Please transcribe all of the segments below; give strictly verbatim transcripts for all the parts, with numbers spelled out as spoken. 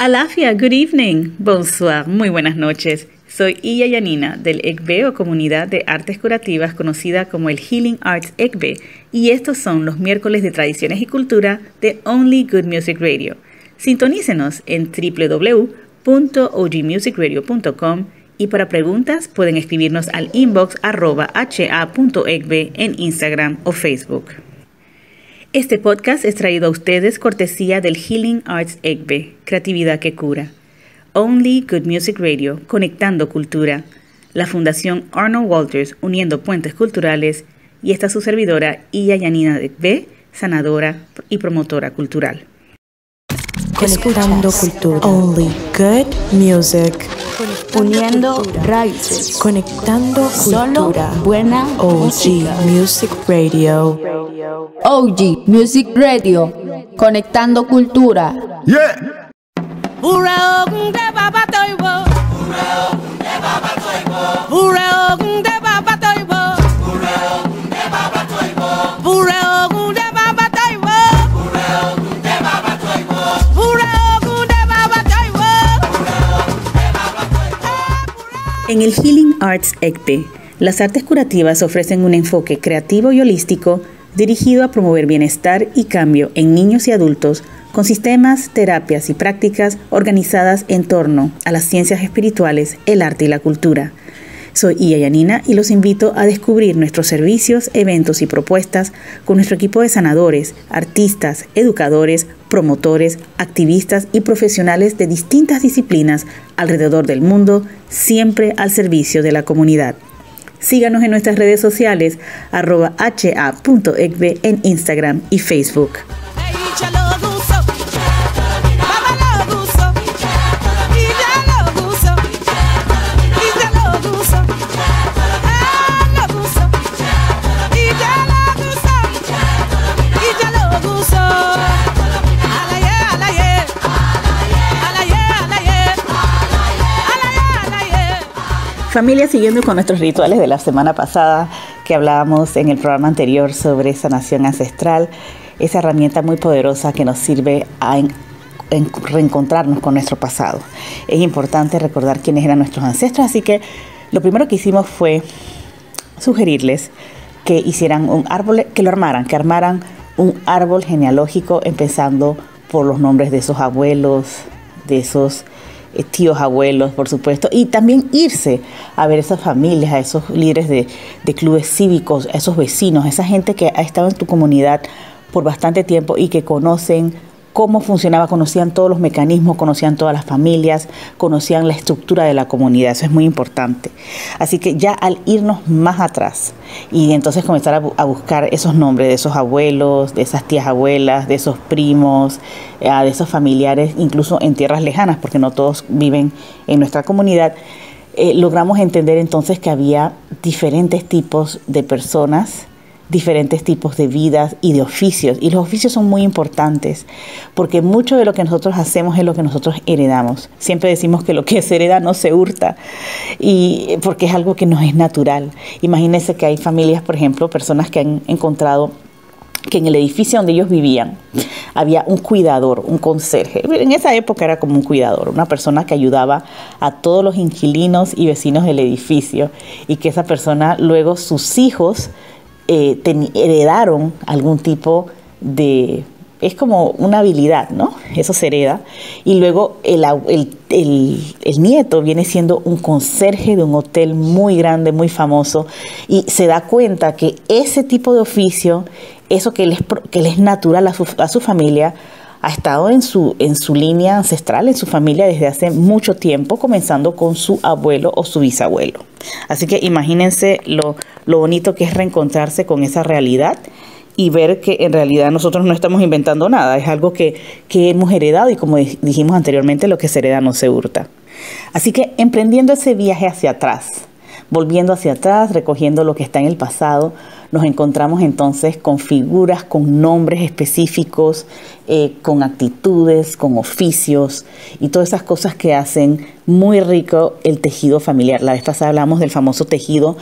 Alafia, good evening. Bonsoir, muy buenas noches. Soy Iya Yanina del E C B E o Comunidad de Artes Curativas conocida como el Healing Arts E C B E y estos son los miércoles de Tradiciones y Cultura de Only Good Music Radio. Sintonícenos en w w w punto o g music radio punto com y para preguntas pueden escribirnos al inbox arroba h a punto e c b en Instagram o Facebook. Este podcast es traído a ustedes cortesía del Healing Arts E C B E, creatividad que cura. Only Good Music Radio, conectando cultura. La Fundación Arnold Walters, uniendo puentes culturales. Y esta su servidora, Iya Yanina de E C B E, sanadora y promotora cultural. Conectando cultura. Only Good Music. Uniendo raíces. Conectando Solo cultura. buena O G Music Radio. O G Music Radio. Conectando cultura. Yeah. En el Healing Arts E C B E, las artes curativas ofrecen un enfoque creativo y holístico dirigido a promover bienestar y cambio en niños y adultos con sistemas, terapias y prácticas organizadas en torno a las ciencias espirituales, el arte y la cultura. Soy Iya Yanina y los invito a descubrir nuestros servicios, eventos y propuestas con nuestro equipo de sanadores, artistas, educadores, promotores, activistas y profesionales de distintas disciplinas alrededor del mundo, siempre al servicio de la comunidad. Síganos en nuestras redes sociales, arroba h a punto e c b en Instagram y Facebook. Familia, siguiendo con nuestros rituales de la semana pasada que hablábamos en el programa anterior sobre sanación ancestral, esa herramienta muy poderosa que nos sirve a en, en reencontrarnos con nuestro pasado. Es importante recordar quiénes eran nuestros ancestros, así que lo primero que hicimos fue sugerirles que hicieran un árbol, que lo armaran, que armaran un árbol genealógico empezando por los nombres de esos abuelos, de esos tíos, abuelos, por supuesto, y también irse a ver esas familias, a esos líderes de, de clubes cívicos, a esos vecinos, a esa gente que ha estado en tu comunidad por bastante tiempo y que conocen cómo funcionaba, conocían todos los mecanismos, conocían todas las familias, conocían la estructura de la comunidad. Eso es muy importante. Así que ya al irnos más atrás y entonces comenzar a, bu- a buscar esos nombres de esos abuelos, de esas tías abuelas, de esos primos, eh, de esos familiares, incluso en tierras lejanas, porque no todos viven en nuestra comunidad, eh, logramos entender entonces que había diferentes tipos de personas, diferentes tipos de vidas y de oficios. Y los oficios son muy importantes porque mucho de lo que nosotros hacemos es lo que nosotros heredamos. Siempre decimos que lo que se hereda no se hurta, y porque es algo que nos es natural. Imagínense que hay familias, por ejemplo, personas que han encontrado que en el edificio donde ellos vivían había un cuidador, un conserje. En esa época era como un cuidador, una persona que ayudaba a todos los inquilinos y vecinos del edificio, y que esa persona luego sus hijos Eh, ten, heredaron algún tipo de, es como una habilidad, ¿no? Eso se hereda. Y luego el, el, el, el nieto viene siendo un conserje de un hotel muy grande, muy famoso, y se da cuenta que ese tipo de oficio, eso que les, que les es natural a su, a su familia, ha estado en su, en su línea ancestral, en su familia desde hace mucho tiempo, comenzando con su abuelo o su bisabuelo. Así que imagínense lo, lo bonito que es reencontrarse con esa realidad y ver que en realidad nosotros no estamos inventando nada, es algo que, que hemos heredado y, como dijimos anteriormente, lo que se hereda no se hurta. Así que emprendiendo ese viaje hacia atrás, volviendo hacia atrás, recogiendo lo que está en el pasado, nos encontramos entonces con figuras, con nombres específicos, eh, con actitudes, con oficios y todas esas cosas que hacen muy rico el tejido familiar. La vez pasada hablamos del famoso tejido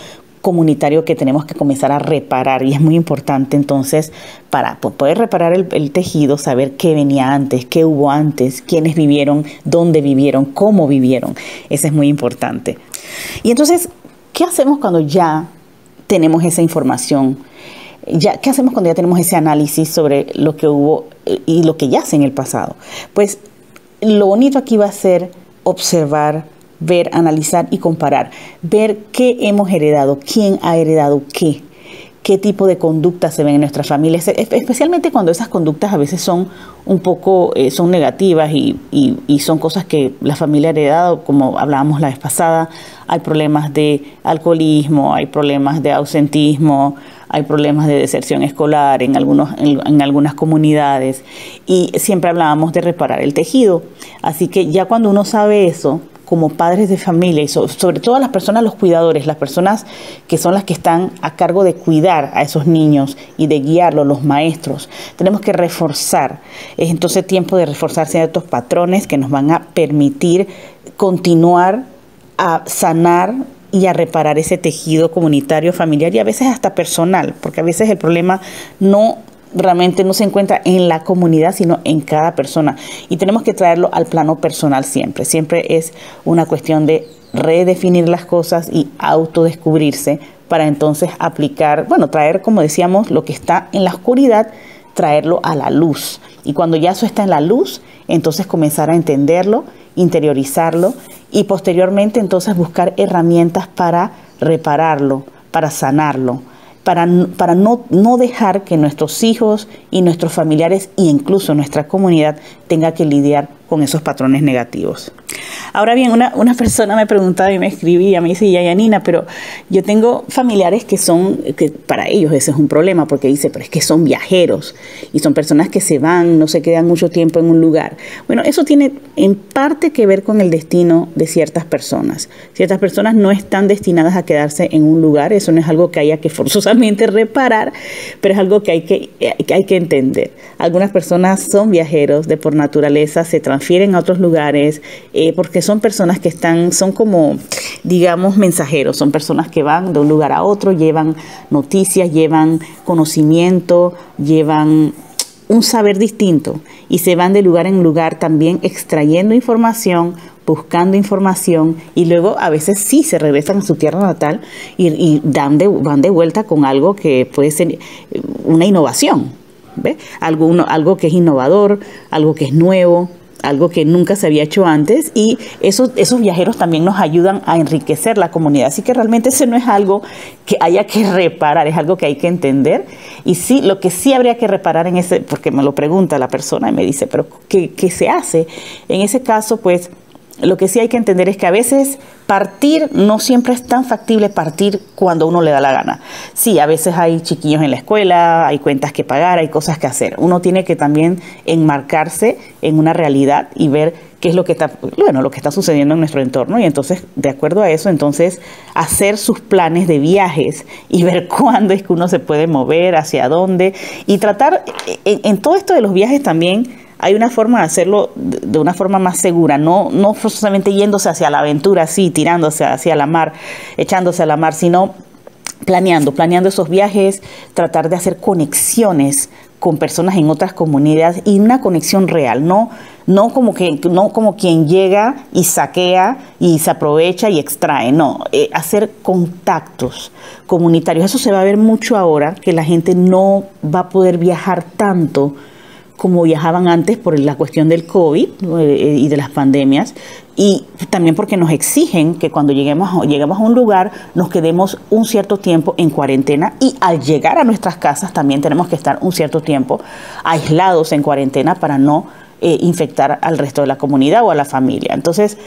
comunitario que tenemos que comenzar a reparar, y es muy importante entonces para poder reparar el, el tejido, saber qué venía antes, qué hubo antes, quiénes vivieron, dónde vivieron, cómo vivieron. Eso es muy importante. Y entonces, ¿qué hacemos cuando ya tenemos esa información? Ya, ¿qué hacemos cuando ya tenemos ese análisis sobre lo que hubo y lo que yace en el pasado? Pues lo bonito aquí va a ser observar, ver, analizar y comparar, ver qué hemos heredado, quién ha heredado qué, qué tipo de conductas se ven en nuestras familias, especialmente cuando esas conductas a veces son un poco, eh, son negativas y, y, y son cosas que la familia ha heredado, como hablábamos la vez pasada. Hay problemas de alcoholismo, hay problemas de ausentismo, hay problemas de deserción escolar en, algunos, en, en algunas comunidades, y siempre hablábamos de reparar el tejido. Así que ya cuando uno sabe eso, como padres de familia y so, sobre todo las personas, los cuidadores, las personas que son las que están a cargo de cuidar a esos niños y de guiarlos, los maestros, tenemos que reforzar. Es entonces tiempo de reforzar ciertos patrones que nos van a permitir continuar a sanar y a reparar ese tejido comunitario, familiar y a veces hasta personal, porque a veces el problema no realmente no se encuentra en la comunidad, sino en cada persona. Y tenemos que traerlo al plano personal siempre. Siempre es una cuestión de redefinir las cosas y autodescubrirse para entonces aplicar, bueno, traer, como decíamos, lo que está en la oscuridad, traerlo a la luz. Y cuando ya eso está en la luz, entonces comenzar a entenderlo, interiorizarlo y posteriormente entonces buscar herramientas para repararlo, para sanarlo, para, para no, no dejar que nuestros hijos y nuestros familiares e incluso nuestra comunidad tenga que lidiar con esos patrones negativos. Ahora bien, una, una persona me preguntaba y me escribía, me dice, Yanina, pero yo tengo familiares que son, que para ellos ese es un problema, porque dice, pero es que son viajeros y son personas que se van, no se quedan mucho tiempo en un lugar. Bueno, eso tiene en parte que ver con el destino de ciertas personas. Ciertas personas no están destinadas a quedarse en un lugar, eso no es algo que haya que forzosamente reparar, pero es algo que hay que, que, hay que entender. Algunas personas son viajeros de por naturaleza, se transfieren a otros lugares, eh, porque son personas que están, son como, digamos, mensajeros, son personas que van de un lugar a otro, llevan noticias, llevan conocimiento, llevan un saber distinto y se van de lugar en lugar también extrayendo información, buscando información y luego a veces sí se regresan a su tierra natal y, y dan de, van de vuelta con algo que puede ser una innovación, ¿ve? Algo, uno, algo que es innovador, algo que es nuevo, algo que nunca se había hecho antes, y esos, esos viajeros también nos ayudan a enriquecer la comunidad. Así que realmente eso no es algo que haya que reparar, es algo que hay que entender. Y sí, lo que sí habría que reparar en ese, porque me lo pregunta la persona y me dice, pero ¿qué, qué se hace? En ese caso, pues, lo que sí hay que entender es que a veces partir no siempre es tan factible partir cuando uno le da la gana. Sí, a veces hay chiquillos en la escuela, hay cuentas que pagar, hay cosas que hacer. Uno tiene que también enmarcarse en una realidad y ver qué es lo que está, bueno, lo que está sucediendo en nuestro entorno y entonces, de acuerdo a eso, entonces hacer sus planes de viajes y ver cuándo es que uno se puede mover, hacia dónde y tratar, en, en todo esto de los viajes también, hay una forma de hacerlo de una forma más segura, no, no forzosamente yéndose hacia la aventura, así, tirándose hacia la mar, echándose a la mar, sino planeando, planeando esos viajes, tratar de hacer conexiones con personas en otras comunidades y una conexión real, no, no, como, que, no como quien llega y saquea y se aprovecha y extrae, no, eh, hacer contactos comunitarios. Eso se va a ver mucho ahora, que la gente no va a poder viajar tanto como viajaban antes por la cuestión del COVID eh, y de las pandemias, y también porque nos exigen que cuando lleguemos, lleguemos a un lugar nos quedemos un cierto tiempo en cuarentena y al llegar a nuestras casas también tenemos que estar un cierto tiempo aislados en cuarentena para no eh, infectar al resto de la comunidad o a la familia. Entonces,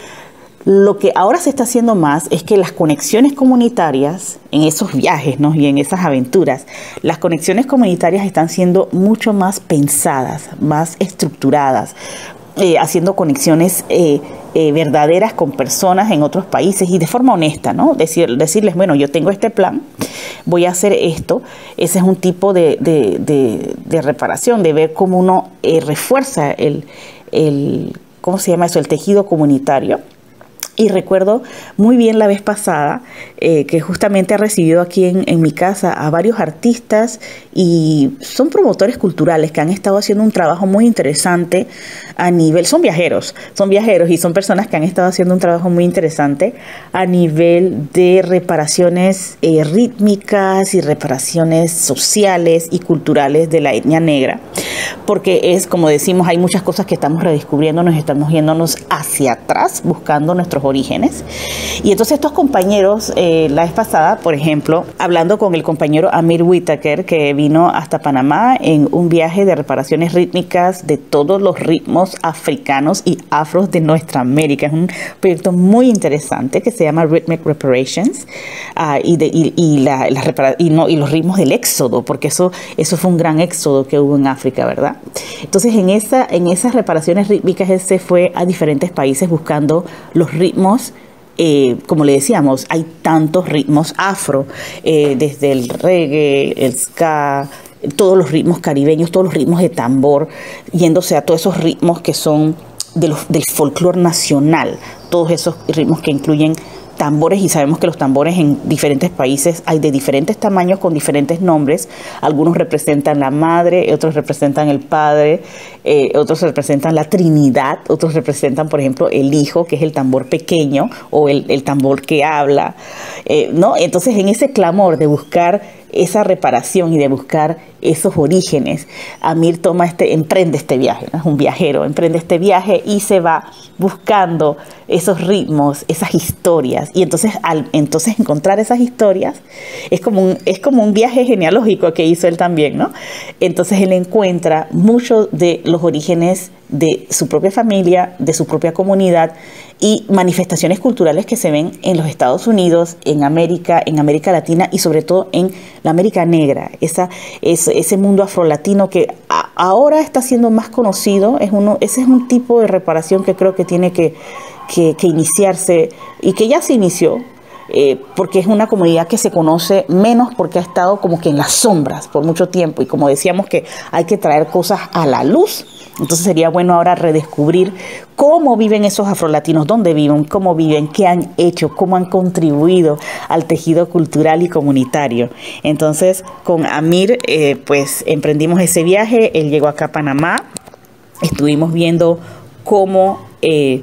lo que ahora se está haciendo más es que las conexiones comunitarias en esos viajes, ¿no? Y en esas aventuras, las conexiones comunitarias están siendo mucho más pensadas, más estructuradas, eh, haciendo conexiones eh, eh, verdaderas con personas en otros países y de forma honesta, ¿no? Decir, decirles, bueno, yo tengo este plan, voy a hacer esto. Ese es un tipo de, de, de, de reparación, de ver cómo uno eh, refuerza el, el, ¿cómo se llama eso? El tejido comunitario. Y recuerdo muy bien la vez pasada eh, que justamente ha recibido aquí en, en mi casa a varios artistas y son promotores culturales que han estado haciendo un trabajo muy interesante a nivel, son viajeros, son viajeros y son personas que han estado haciendo un trabajo muy interesante a nivel de reparaciones eh, rítmicas y reparaciones sociales y culturales de la etnia negra. Porque es, como decimos, hay muchas cosas que estamos redescubriendo, nos estamos yéndonos hacia atrás, buscando nuestros orígenes. Y entonces estos compañeros, eh, la vez pasada, por ejemplo, hablando con el compañero Amir Whitaker, que vino hasta Panamá en un viaje de reparaciones rítmicas de todos los ritmos africanos y afros de nuestra América. Es un proyecto muy interesante que se llama Rhythmic Reparations uh, y, de, y, y, la, la repara y, no, y los ritmos del éxodo, porque eso, eso fue un gran éxodo que hubo en África, ¿verdad? Entonces en, esa, en esas reparaciones rítmicas él se fue a diferentes países buscando los ritmos. Eh, como le decíamos, hay tantos ritmos afro, eh, desde el reggae, el ska, todos los ritmos caribeños, todos los ritmos de tambor, yéndose a todos esos ritmos que son de los, del folclore nacional, todos esos ritmos que incluyen tambores, y sabemos que los tambores en diferentes países hay de diferentes tamaños con diferentes nombres. Algunos representan la madre, otros representan el padre, eh, otros representan la Trinidad, otros representan, por ejemplo, el hijo, que es el tambor pequeño, o el, el tambor que habla, eh, ¿no? Entonces, en ese clamor de buscar esa reparación y de buscar esos orígenes, Amir toma este, emprende este viaje, ¿no? Es un viajero, emprende este viaje y se va buscando esos ritmos, esas historias. Y entonces, al entonces encontrar esas historias, es como un, es como un viaje genealógico que hizo él también, ¿no? Entonces él encuentra muchos de los orígenes de su propia familia, de su propia comunidad, y manifestaciones culturales que se ven en los Estados Unidos, en América, en América Latina y sobre todo en la América Negra. Esa, es, ese mundo afrolatino que a, ahora está siendo más conocido. Es uno, ese es un tipo de reparación que creo que tiene que, que, que iniciarse y que ya se inició. Eh, porque es una comunidad que se conoce menos porque ha estado como que en las sombras por mucho tiempo, y como decíamos que hay que traer cosas a la luz. Entonces sería bueno ahora redescubrir cómo viven esos afrolatinos, dónde viven, cómo viven, qué han hecho, cómo han contribuido al tejido cultural y comunitario. Entonces con Amir eh, pues emprendimos ese viaje. Él llegó acá a Panamá, estuvimos viendo cómo eh,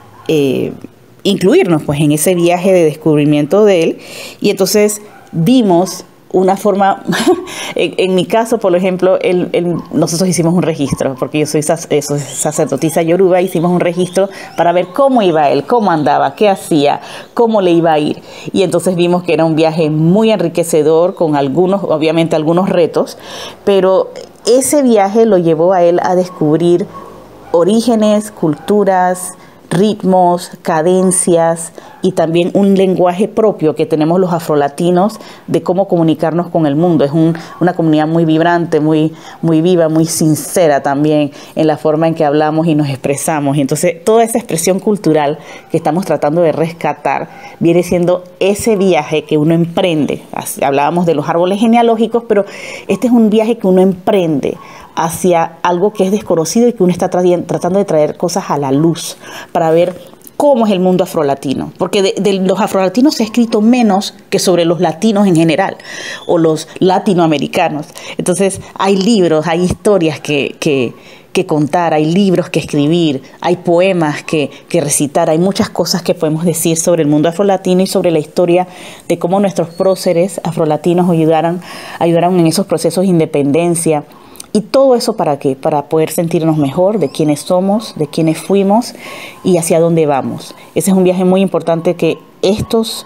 eh, incluirnos pues en ese viaje de descubrimiento de él, y entonces vimos una forma, en, en mi caso, por ejemplo, el, el, nosotros hicimos un registro, porque yo soy, sac, soy sacerdotisa yoruba, hicimos un registro para ver cómo iba él, cómo andaba, qué hacía, cómo le iba a ir. Y entonces vimos que era un viaje muy enriquecedor, con algunos, obviamente algunos retos, pero ese viaje lo llevó a él a descubrir orígenes, culturas, ritmos, cadencias y también un lenguaje propio que tenemos los afrolatinos de cómo comunicarnos con el mundo. Es un, una comunidad muy vibrante, muy, muy viva, muy sincera también en la forma en que hablamos y nos expresamos. Y entonces toda esa expresión cultural que estamos tratando de rescatar viene siendo ese viaje que uno emprende. Hablábamos de los árboles genealógicos, pero este es un viaje que uno emprende hacia algo que es desconocido y que uno está tratando de traer cosas a la luz para ver cómo es el mundo afrolatino. Porque de, de los afrolatinos se ha escrito menos que sobre los latinos en general o los latinoamericanos. Entonces hay libros, hay historias que, que, que contar, hay libros que escribir, hay poemas que, que recitar, hay muchas cosas que podemos decir sobre el mundo afrolatino y sobre la historia de cómo nuestros próceres afrolatinos ayudaron, ayudaron en esos procesos de independencia. ¿Y todo eso para qué? Para poder sentirnos mejor de quiénes somos, de quiénes fuimos y hacia dónde vamos. Ese es un viaje muy importante que estos,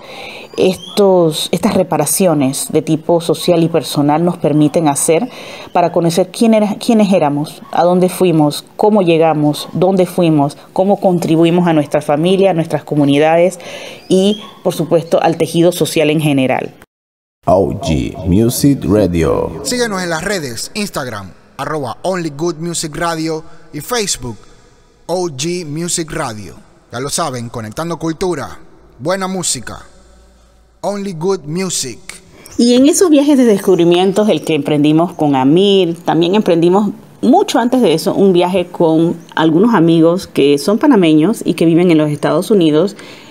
estos, estas reparaciones de tipo social y personal nos permiten hacer para conocer quién era, quiénes éramos, a dónde fuimos, cómo llegamos, dónde fuimos, cómo contribuimos a nuestra familia, a nuestras comunidades y, por supuesto, al tejido social en general. O G Music Radio. Síguenos en las redes, Instagram, arroba Only Good Music Radio, y Facebook, O G Music Radio. Ya lo saben, conectando cultura, buena música, Only Good Music. Y en esos viajes de descubrimientos, el que emprendimos con Amir, también emprendimos mucho antes de eso un viaje con algunos amigos que son panameños y que viven en los Estados Unidos,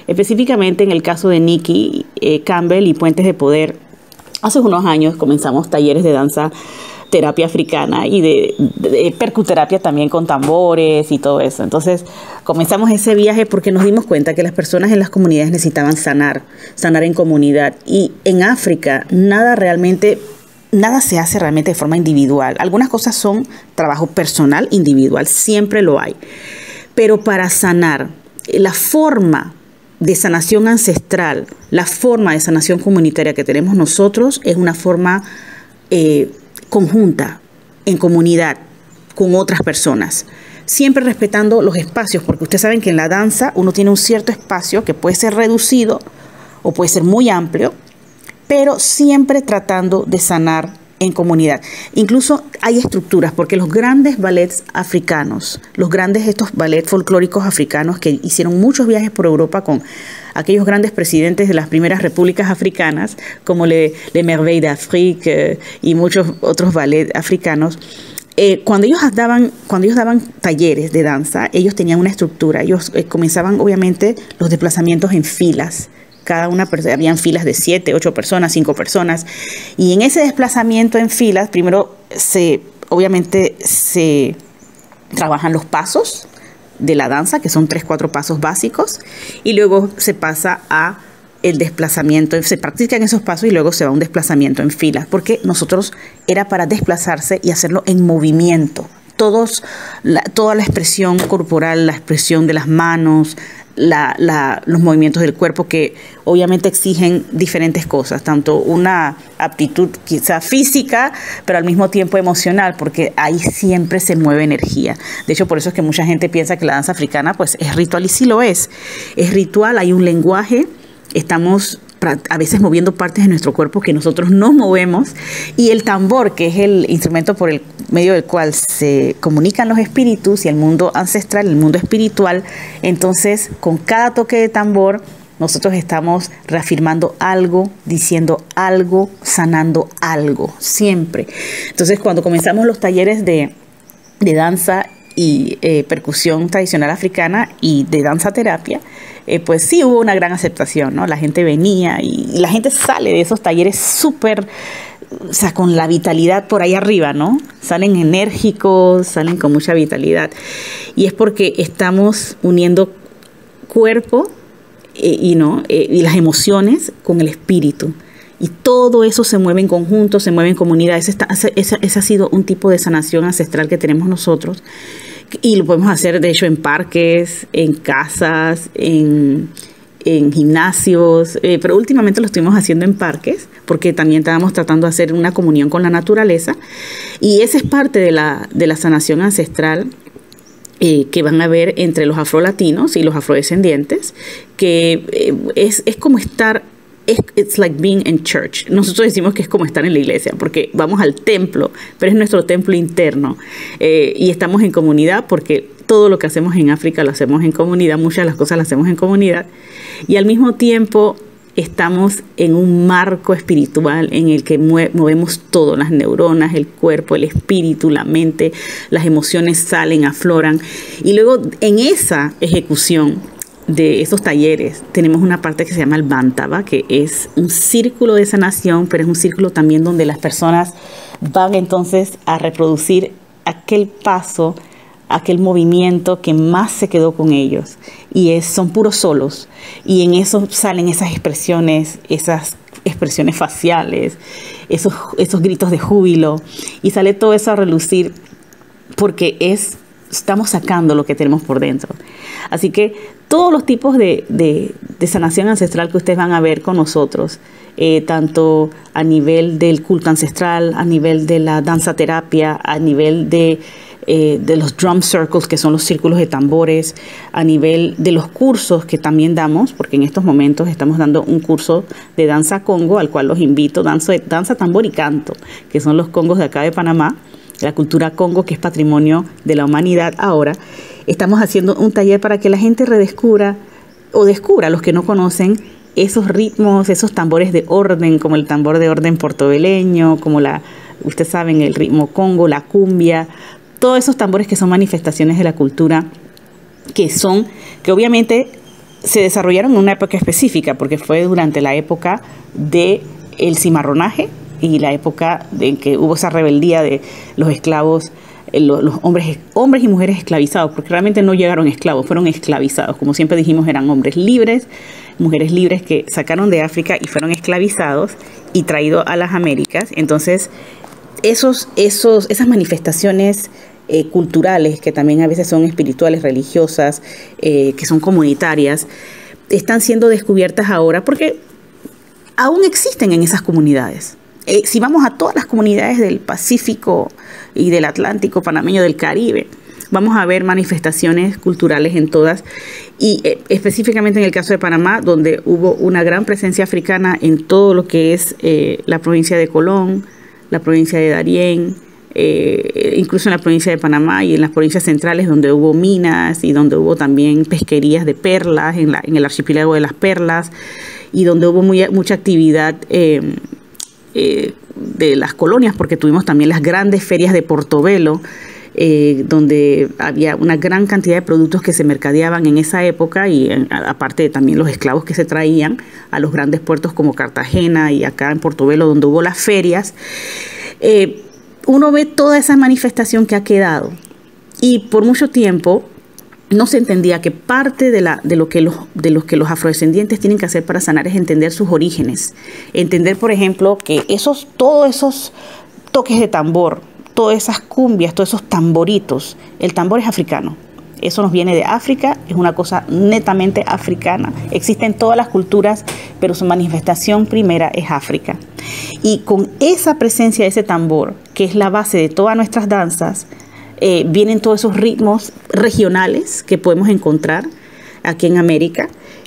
Específicamente en el caso de Nikki eh, Campbell y Puentes de Poder, hace unos años comenzamos talleres de danza terapia africana y de, de, de percuterapia también con tambores y todo eso. Entonces comenzamos ese viaje porque nos dimos cuenta que las personas en las comunidades necesitaban sanar, sanar en comunidad. Y en África nada realmente, nada se hace realmente de forma individual. Algunas cosas son trabajo personal, individual, siempre lo hay. Pero para sanar, la forma de sanación ancestral, la forma de sanación comunitaria que tenemos nosotros es una forma eh, conjunta, en comunidad, con otras personas. Siempre respetando los espacios, porque ustedes saben que en la danza uno tiene un cierto espacio que puede ser reducido o puede ser muy amplio, pero siempre tratando de sanar en comunidad. Incluso hay estructuras, porque los grandes ballets africanos, los grandes estos ballets folclóricos africanos que hicieron muchos viajes por Europa con aquellos grandes presidentes de las primeras repúblicas africanas, como Le, Le Merveilles d'Afrique eh, y muchos otros ballets africanos, eh, cuando ellos daban, cuando ellos daban talleres de danza, ellos tenían una estructura. Ellos eh, comenzaban, obviamente, los desplazamientos en filas. Cada una, habían filas de siete, ocho personas, cinco personas. Y en ese desplazamiento en filas, primero, se, obviamente, se trabajan los pasos de la danza, que son tres, cuatro pasos básicos, y luego se pasa a el desplazamiento, se practican esos pasos y luego se va a un desplazamiento en filas, porque nosotros era para desplazarse y hacerlo en movimiento. Todos, la, toda la expresión corporal, la expresión de las manos, La, la, los movimientos del cuerpo, que obviamente exigen diferentes cosas, tanto una aptitud quizá física, pero al mismo tiempo emocional, porque ahí siempre se mueve energía. De hecho, por eso es que mucha gente piensa que la danza africana pues es ritual, y sí lo es. Es ritual, hay un lenguaje, estamos a veces moviendo partes de nuestro cuerpo que nosotros no movemos, y el tambor, que es el instrumento por el medio del cual se comunican los espíritus y el mundo ancestral, el mundo espiritual. Entonces, con cada toque de tambor, nosotros estamos reafirmando algo, diciendo algo, sanando algo, siempre. Entonces, cuando comenzamos los talleres de, de danza y eh, percusión tradicional africana y de danza terapia, eh, pues sí hubo una gran aceptación, ¿no? La gente venía y, y la gente sale de esos talleres súper, o sea, con la vitalidad por ahí arriba, ¿no? Salen enérgicos, salen con mucha vitalidad. Y es porque estamos uniendo cuerpo eh, y, ¿no? eh, y las emociones con el espíritu. Y todo eso se mueve en conjunto, se mueve en comunidad. Ese, está, ese, ese ha sido un tipo de sanación ancestral que tenemos nosotros. Y lo podemos hacer, de hecho, en parques, en casas, en, en gimnasios. Eh, pero últimamente lo estuvimos haciendo en parques, porque también estábamos tratando de hacer una comunión con la naturaleza. Y esa es parte de la, de la sanación ancestral eh, que van a ver entre los afrolatinos y los afrodescendientes, que eh, es, es como estar... It's like being in church. Nosotros decimos que es como estar en la iglesia, porque vamos al templo, pero es nuestro templo interno. Eh, y estamos en comunidad, porque todo lo que hacemos en África lo hacemos en comunidad, muchas de las cosas las hacemos en comunidad. Y al mismo tiempo estamos en un marco espiritual en el que movemos todo, las neuronas, el cuerpo, el espíritu, la mente, las emociones salen, afloran. Y luego en esa ejecución de esos talleres tenemos una parte que se llama el Bantaba, que es un círculo de sanación, pero es un círculo también donde las personas van entonces a reproducir aquel paso, aquel movimiento que más se quedó con ellos, y es, son puros solos, y en eso salen esas expresiones, esas expresiones faciales, esos, esos gritos de júbilo, y sale todo eso a relucir, porque es estamos sacando lo que tenemos por dentro. Así que todos los tipos de, de, de sanación ancestral que ustedes van a ver con nosotros, eh, tanto a nivel del culto ancestral, a nivel de la danza terapia, a nivel de, eh, de los drum circles, que son los círculos de tambores, a nivel de los cursos que también damos, porque en estos momentos estamos dando un curso de danza congo, al cual los invito, danza, danza tambor y canto, que son los congos de acá de Panamá, la cultura congo, que es patrimonio de la humanidad ahora. Estamos haciendo un taller para que la gente redescubra o descubra, los que no conocen, esos ritmos, esos tambores de orden, como el tambor de orden portobeleño, como la, ustedes saben, el ritmo congo, la cumbia, todos esos tambores que son manifestaciones de la cultura, que son, que obviamente se desarrollaron en una época específica, porque fue durante la época del cimarronaje y la época en que hubo esa rebeldía de los esclavos, los, los hombres, hombres y mujeres esclavizados, porque realmente no llegaron esclavos, fueron esclavizados. Como siempre dijimos, eran hombres libres, mujeres libres que sacaron de África y fueron esclavizados y traídos a las Américas. Entonces, esos, esos, esas manifestaciones eh, culturales, que también a veces son espirituales, religiosas, eh, que son comunitarias, están siendo descubiertas ahora porque aún existen en esas comunidades. Eh, si vamos a todas las comunidades del Pacífico y del Atlántico panameño, del Caribe, vamos a ver manifestaciones culturales en todas, y eh, específicamente en el caso de Panamá, donde hubo una gran presencia africana en todo lo que es eh, la provincia de Colón, la provincia de Darién, eh, incluso en la provincia de Panamá y en las provincias centrales, donde hubo minas y donde hubo también pesquerías de perlas, en, la, en el archipiélago de las Perlas, y donde hubo muy, mucha actividad eh, Eh, de las colonias, porque tuvimos también las grandes ferias de Portobelo, eh, donde había una gran cantidad de productos que se mercadeaban en esa época, y eh, aparte también los esclavos que se traían a los grandes puertos como Cartagena y acá en Portobelo, donde hubo las ferias. Eh, uno ve toda esa manifestación que ha quedado, y por mucho tiempo no se entendía que parte de, la, de, lo que los, de lo que los afrodescendientes tienen que hacer para sanar es entender sus orígenes. Entender, por ejemplo, que esos, todos esos toques de tambor, todas esas cumbias, todos esos tamboritos, el tambor es africano. Eso nos viene de África, es una cosa netamente africana. Existe en todas las culturas, pero su manifestación primera es África. Y con esa presencia de ese tambor, que es la base de todas nuestras danzas, Eh, vienen todos esos ritmos regionales que podemos encontrar aquí en América,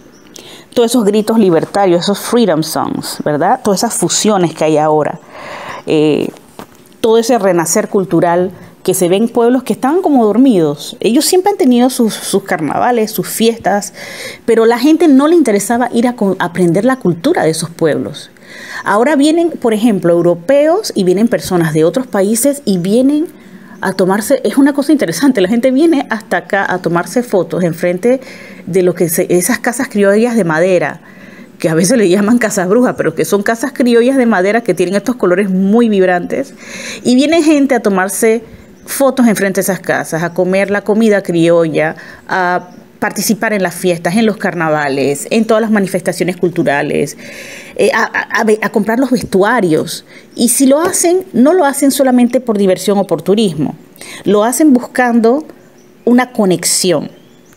todos esos gritos libertarios, esos freedom songs, ¿verdad? Todas esas fusiones que hay ahora, eh, todo ese renacer cultural que se ve en pueblos que estaban como dormidos. Ellos siempre han tenido sus, sus carnavales, sus fiestas, pero la gente no le interesaba ir a, a aprender la cultura de esos pueblos. Ahora vienen, por ejemplo, europeos, y vienen personas de otros países y vienen a tomarse, es una cosa interesante, la gente viene hasta acá a tomarse fotos enfrente de lo que se, esas casas criollas de madera, que a veces le llaman casas brujas, pero que son casas criollas de madera que tienen estos colores muy vibrantes, y viene gente a tomarse fotos enfrente de esas casas, a comer la comida criolla, a participar en las fiestas, en los carnavales, en todas las manifestaciones culturales, eh, a, a, a comprar los vestuarios. Y si lo hacen, no lo hacen solamente por diversión o por turismo, lo hacen buscando una conexión,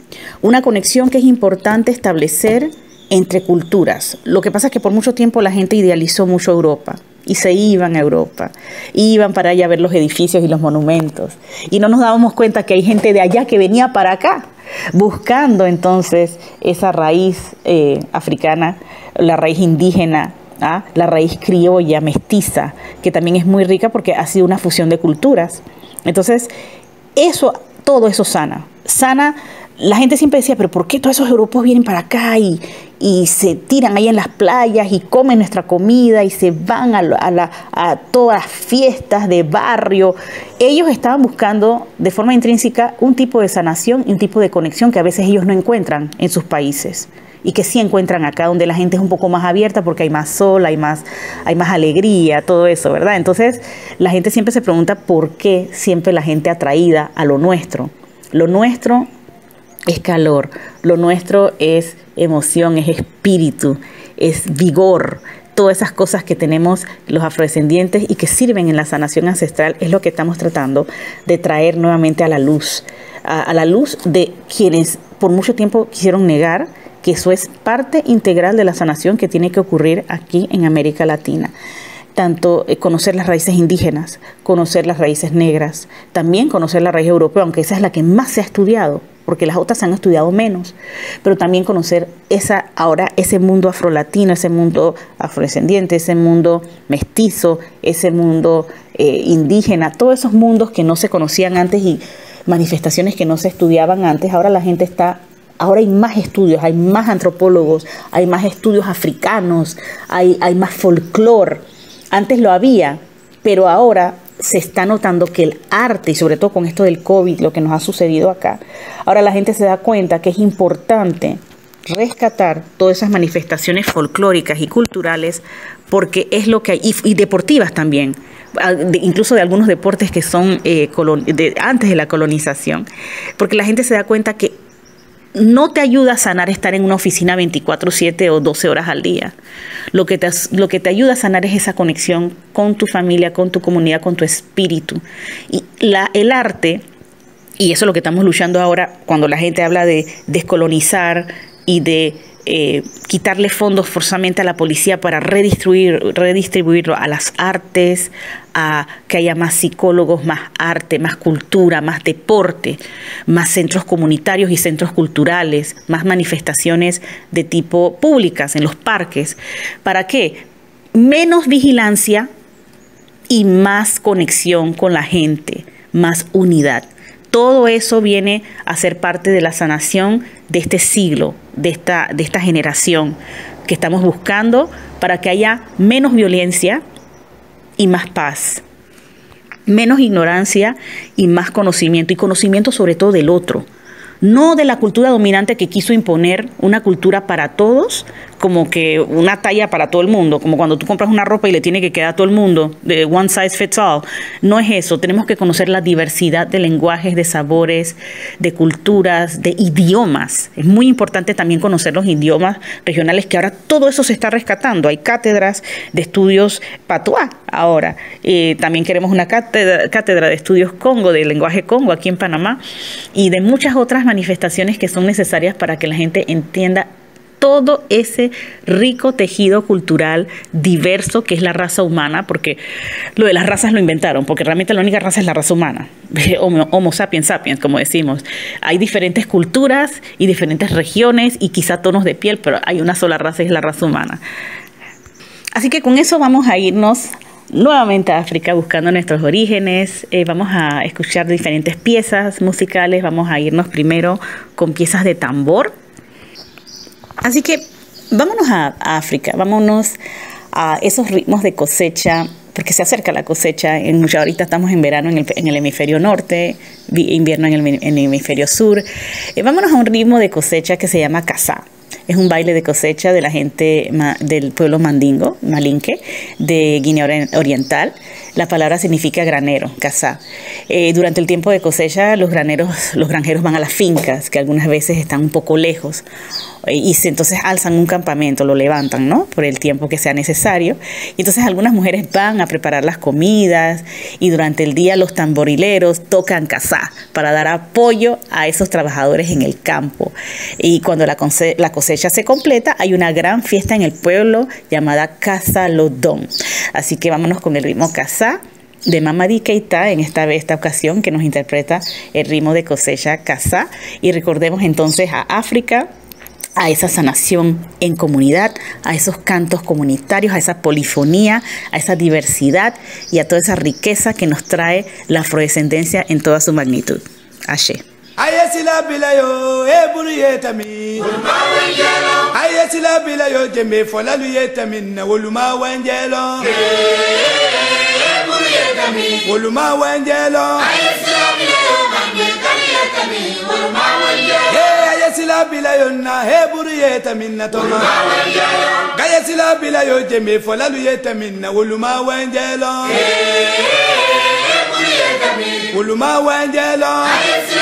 una conexión que es importante establecer entre culturas. Lo que pasa es que por mucho tiempo la gente idealizó mucho Europa, y se iban a Europa, iban para allá a ver los edificios y los monumentos, y no nos dábamos cuenta que hay gente de allá que venía para acá, buscando entonces esa raíz eh, africana, la raíz indígena, ¿ah? La raíz criolla, mestiza, que también es muy rica porque ha sido una fusión de culturas. Entonces, eso, todo eso sana, sana. La gente siempre decía, pero ¿por qué todos esos europeos vienen para acá y, y se tiran ahí en las playas y comen nuestra comida y se van a, a, la, a todas las fiestas de barrio? Ellos estaban buscando de forma intrínseca un tipo de sanación y un tipo de conexión que a veces ellos no encuentran en sus países, y que sí encuentran acá, donde la gente es un poco más abierta porque hay más sol, hay más, hay más alegría, todo eso, ¿verdad? Entonces, la gente siempre se pregunta por qué siempre la gente atraída a lo nuestro. Lo nuestro es calor, lo nuestro es emoción, es espíritu, es vigor. Todas esas cosas que tenemos los afrodescendientes y que sirven en la sanación ancestral es lo que estamos tratando de traer nuevamente a la luz, a, a la luz de quienes por mucho tiempo quisieron negar que eso es parte integral de la sanación que tiene que ocurrir aquí en América Latina. Tanto eh, conocer las raíces indígenas, conocer las raíces negras, también conocer la raíz europea, aunque esa es la que más se ha estudiado, porque las otras se han estudiado menos, pero también conocer esa, ahora ese mundo afrolatino, ese mundo afrodescendiente, ese mundo mestizo, ese mundo eh, indígena, todos esos mundos que no se conocían antes y manifestaciones que no se estudiaban antes. Ahora la gente está, ahora hay más estudios, hay más antropólogos, hay más estudios africanos, hay, hay más folclore. Antes lo había, pero ahora se está notando que el arte, y sobre todo con esto del COVID, lo que nos ha sucedido acá, ahora la gente se da cuenta que es importante rescatar todas esas manifestaciones folclóricas y culturales, porque es lo que hay, y, y deportivas también, de, incluso de algunos deportes que son eh, colon, de, antes de la colonización, porque la gente se da cuenta que no te ayuda a sanar estar en una oficina veinticuatro siete o doce horas al día. Lo que, te, lo que te ayuda a sanar es esa conexión con tu familia, con tu comunidad, con tu espíritu. Y la, el arte, y eso es lo que estamos luchando ahora cuando la gente habla de descolonizar y de eh, quitarle fondos forzosamente a la policía para redistribuir, redistribuirlo a las artes, a que haya más psicólogos, más arte, más cultura, más deporte, más centros comunitarios y centros culturales, más manifestaciones de tipo públicas en los parques. ¿Para qué? Menos vigilancia y más conexión con la gente, más unidad. Todo eso viene a ser parte de la sanación de este siglo, de esta, de esta generación que estamos buscando para que haya menos violencia y más paz, menos ignorancia y más conocimiento, y conocimiento sobre todo del otro, no de la cultura dominante que quiso imponer una cultura para todos, como que una talla para todo el mundo, como cuando tú compras una ropa y le tiene que quedar a todo el mundo, de one size fits all. No es eso, tenemos que conocer la diversidad de lenguajes, de sabores, de culturas, de idiomas. Es muy importante también conocer los idiomas regionales, que ahora todo eso se está rescatando. Hay cátedras de estudios patuá ahora. Eh, también queremos una cátedra, cátedra de estudios congo, de lenguaje congo aquí en Panamá, y de muchas otras manifestaciones que son necesarias para que la gente entienda todo ese rico tejido cultural diverso que es la raza humana, porque lo de las razas lo inventaron, porque realmente la única raza es la raza humana, homo, homo sapiens sapiens, como decimos. Hay diferentes culturas y diferentes regiones y quizá tonos de piel, pero hay una sola raza y es la raza humana. Así que con eso vamos a irnos nuevamente a África buscando nuestros orígenes. Eh, vamos a escuchar diferentes piezas musicales. Vamos a irnos primero con piezas de tambor. Así que vámonos a, a África, vámonos a esos ritmos de cosecha, porque se acerca la cosecha. En, ahorita estamos en verano en el, en el hemisferio norte, invierno en el, en el hemisferio sur. Eh, vámonos a un ritmo de cosecha que se llama Kasa. Es un baile de cosecha de la gente ma, del pueblo mandingo, malinque, de Guinea Oriental. La palabra significa granero, Kasa. Eh, durante el tiempo de cosecha, los graneros, los granjeros van a las fincas, que algunas veces están un poco lejos, y se, entonces alzan un campamento, lo levantan, ¿no?, por el tiempo que sea necesario. Y entonces algunas mujeres van a preparar las comidas, y durante el día los tamborileros tocan Kasa para dar apoyo a esos trabajadores en el campo. Y cuando la, cose la cosecha se completa, hay una gran fiesta en el pueblo llamada Kasa Lodon. Así que vámonos con el ritmo Kasa de Mamadi Keita en esta, esta ocasión, que nos interpreta el ritmo de cosecha Kasa. Y recordemos entonces a África, a esa sanación en comunidad, a esos cantos comunitarios, a esa polifonía, a esa diversidad y a toda esa riqueza que nos trae la afrodescendencia en toda su magnitud. Ashe. Ayesila bilayo eburu yetami Ayesila bilayo jeme folalu yetami na woluma wanjelo eburu yetami woluma wanjelo Ayesila bilayo manje kali yetami woluma wanjelo Ayesila bilayo na eburu yetami na toma wanjelo Ayesila bilayo jeme folalu yetami na woluma wanjelo eburu yetami woluma wanjelo Ayesila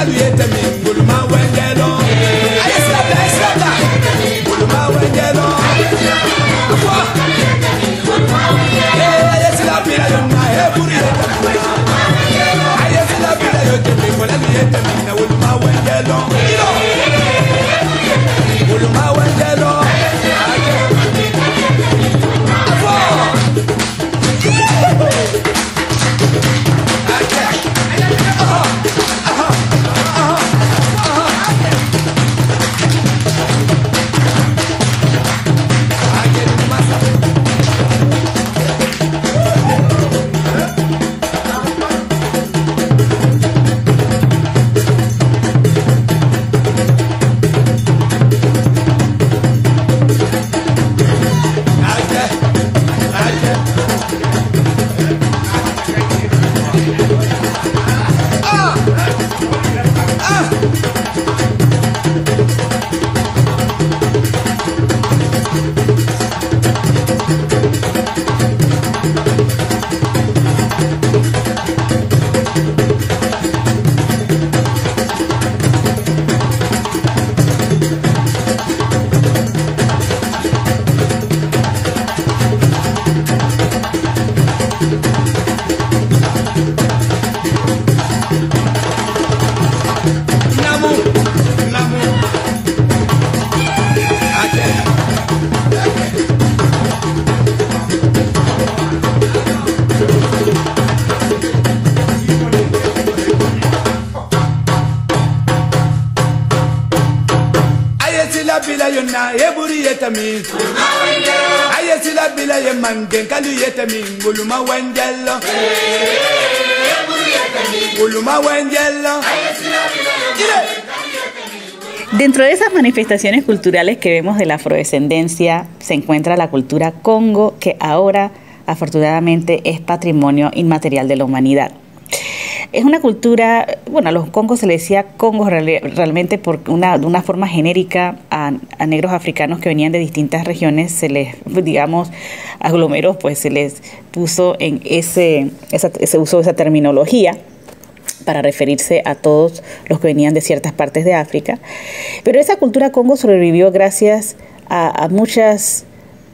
fola luyete mi guluma wengelo. Aye slata, aye slata. Guluma wengelo. Afwa. Eh, aye slata pira yonna he buri yete mi. Aye slata pira yete mi fola luyete mi na guluma wengelo. Guluma wengelo. Dentro de esas manifestaciones culturales que vemos de la afrodescendencia se encuentra la cultura Congo, que ahora afortunadamente es patrimonio inmaterial de la humanidad. Es una cultura, bueno, a los congos se les decía congos realmente por una, de una forma genérica a, a negros africanos que venían de distintas regiones, se les, digamos, aglomeró, pues se les puso en ese, esa, se usó esa terminología para referirse a todos los que venían de ciertas partes de África. Pero esa cultura congo sobrevivió gracias a, a muchas...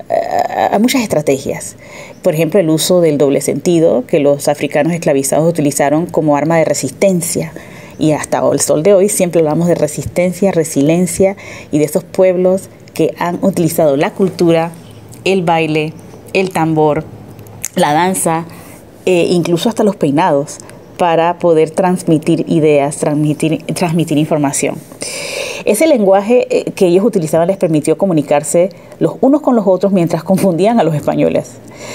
a muchas estrategias. Por ejemplo, el uso del doble sentido que los africanos esclavizados utilizaron como arma de resistencia. Y hasta el sol de hoy siempre hablamos de resistencia, resiliencia y de esos pueblos que han utilizado la cultura, el baile, el tambor, la danza, eh, incluso hasta los peinados, para poder transmitir ideas, transmitir, transmitir información. Ese lenguaje que ellos utilizaban les permitió comunicarse los unos con los otros mientras confundían a los españoles.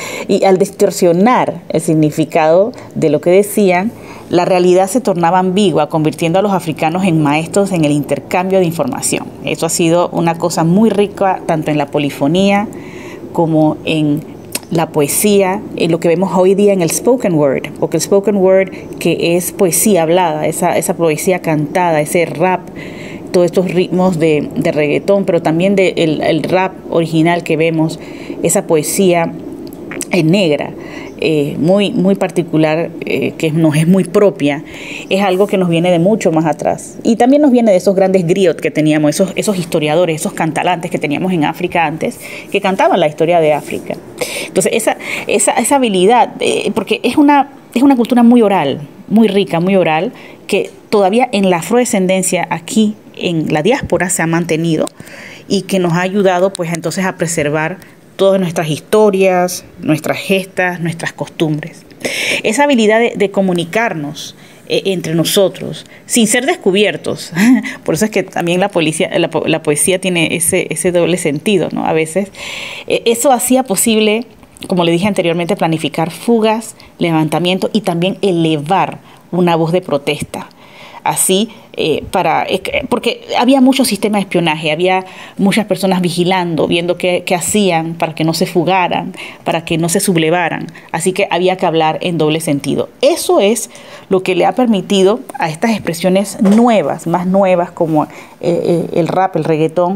Y al distorsionar el significado de lo que decían, la realidad se tornaba ambigua, convirtiendo a los africanos en maestros en el intercambio de información. Eso ha sido una cosa muy rica, tanto en la polifonía como en la poesía, en lo que vemos hoy día en el spoken word, porque el spoken word, que es poesía hablada, esa, esa poesía cantada, ese rap, todos estos ritmos de, de reggaetón, pero también de el, el rap original que vemos, esa poesía eh, negra, eh, muy, muy particular, eh, que nos es muy propia, es algo que nos viene de mucho más atrás. Y también nos viene de esos grandes griots que teníamos, esos, esos historiadores, esos cantalantes que teníamos en África antes, que cantaban la historia de África. Entonces, esa, esa, esa habilidad, eh, porque es una, es una cultura muy oral, muy rica, muy oral, que todavía en la afrodescendencia aquí en la diáspora se ha mantenido y que nos ha ayudado pues entonces a preservar todas nuestras historias, nuestras gestas, nuestras costumbres. Esa habilidad de, de comunicarnos eh, entre nosotros sin ser descubiertos. Por eso es que también la, policía, la, la poesía tiene ese, ese doble sentido, ¿no? A veces eh, eso hacía posible, como le dije anteriormente, planificar fugas, levantamientos y también elevar una voz de protesta. Así, eh, para, eh, porque había mucho sistema de espionaje, había muchas personas vigilando, viendo qué, qué hacían para que no se fugaran, para que no se sublevaran. Así que había que hablar en doble sentido. Eso es lo que le ha permitido a estas expresiones nuevas, más nuevas como eh, eh, el rap, el reggaetón,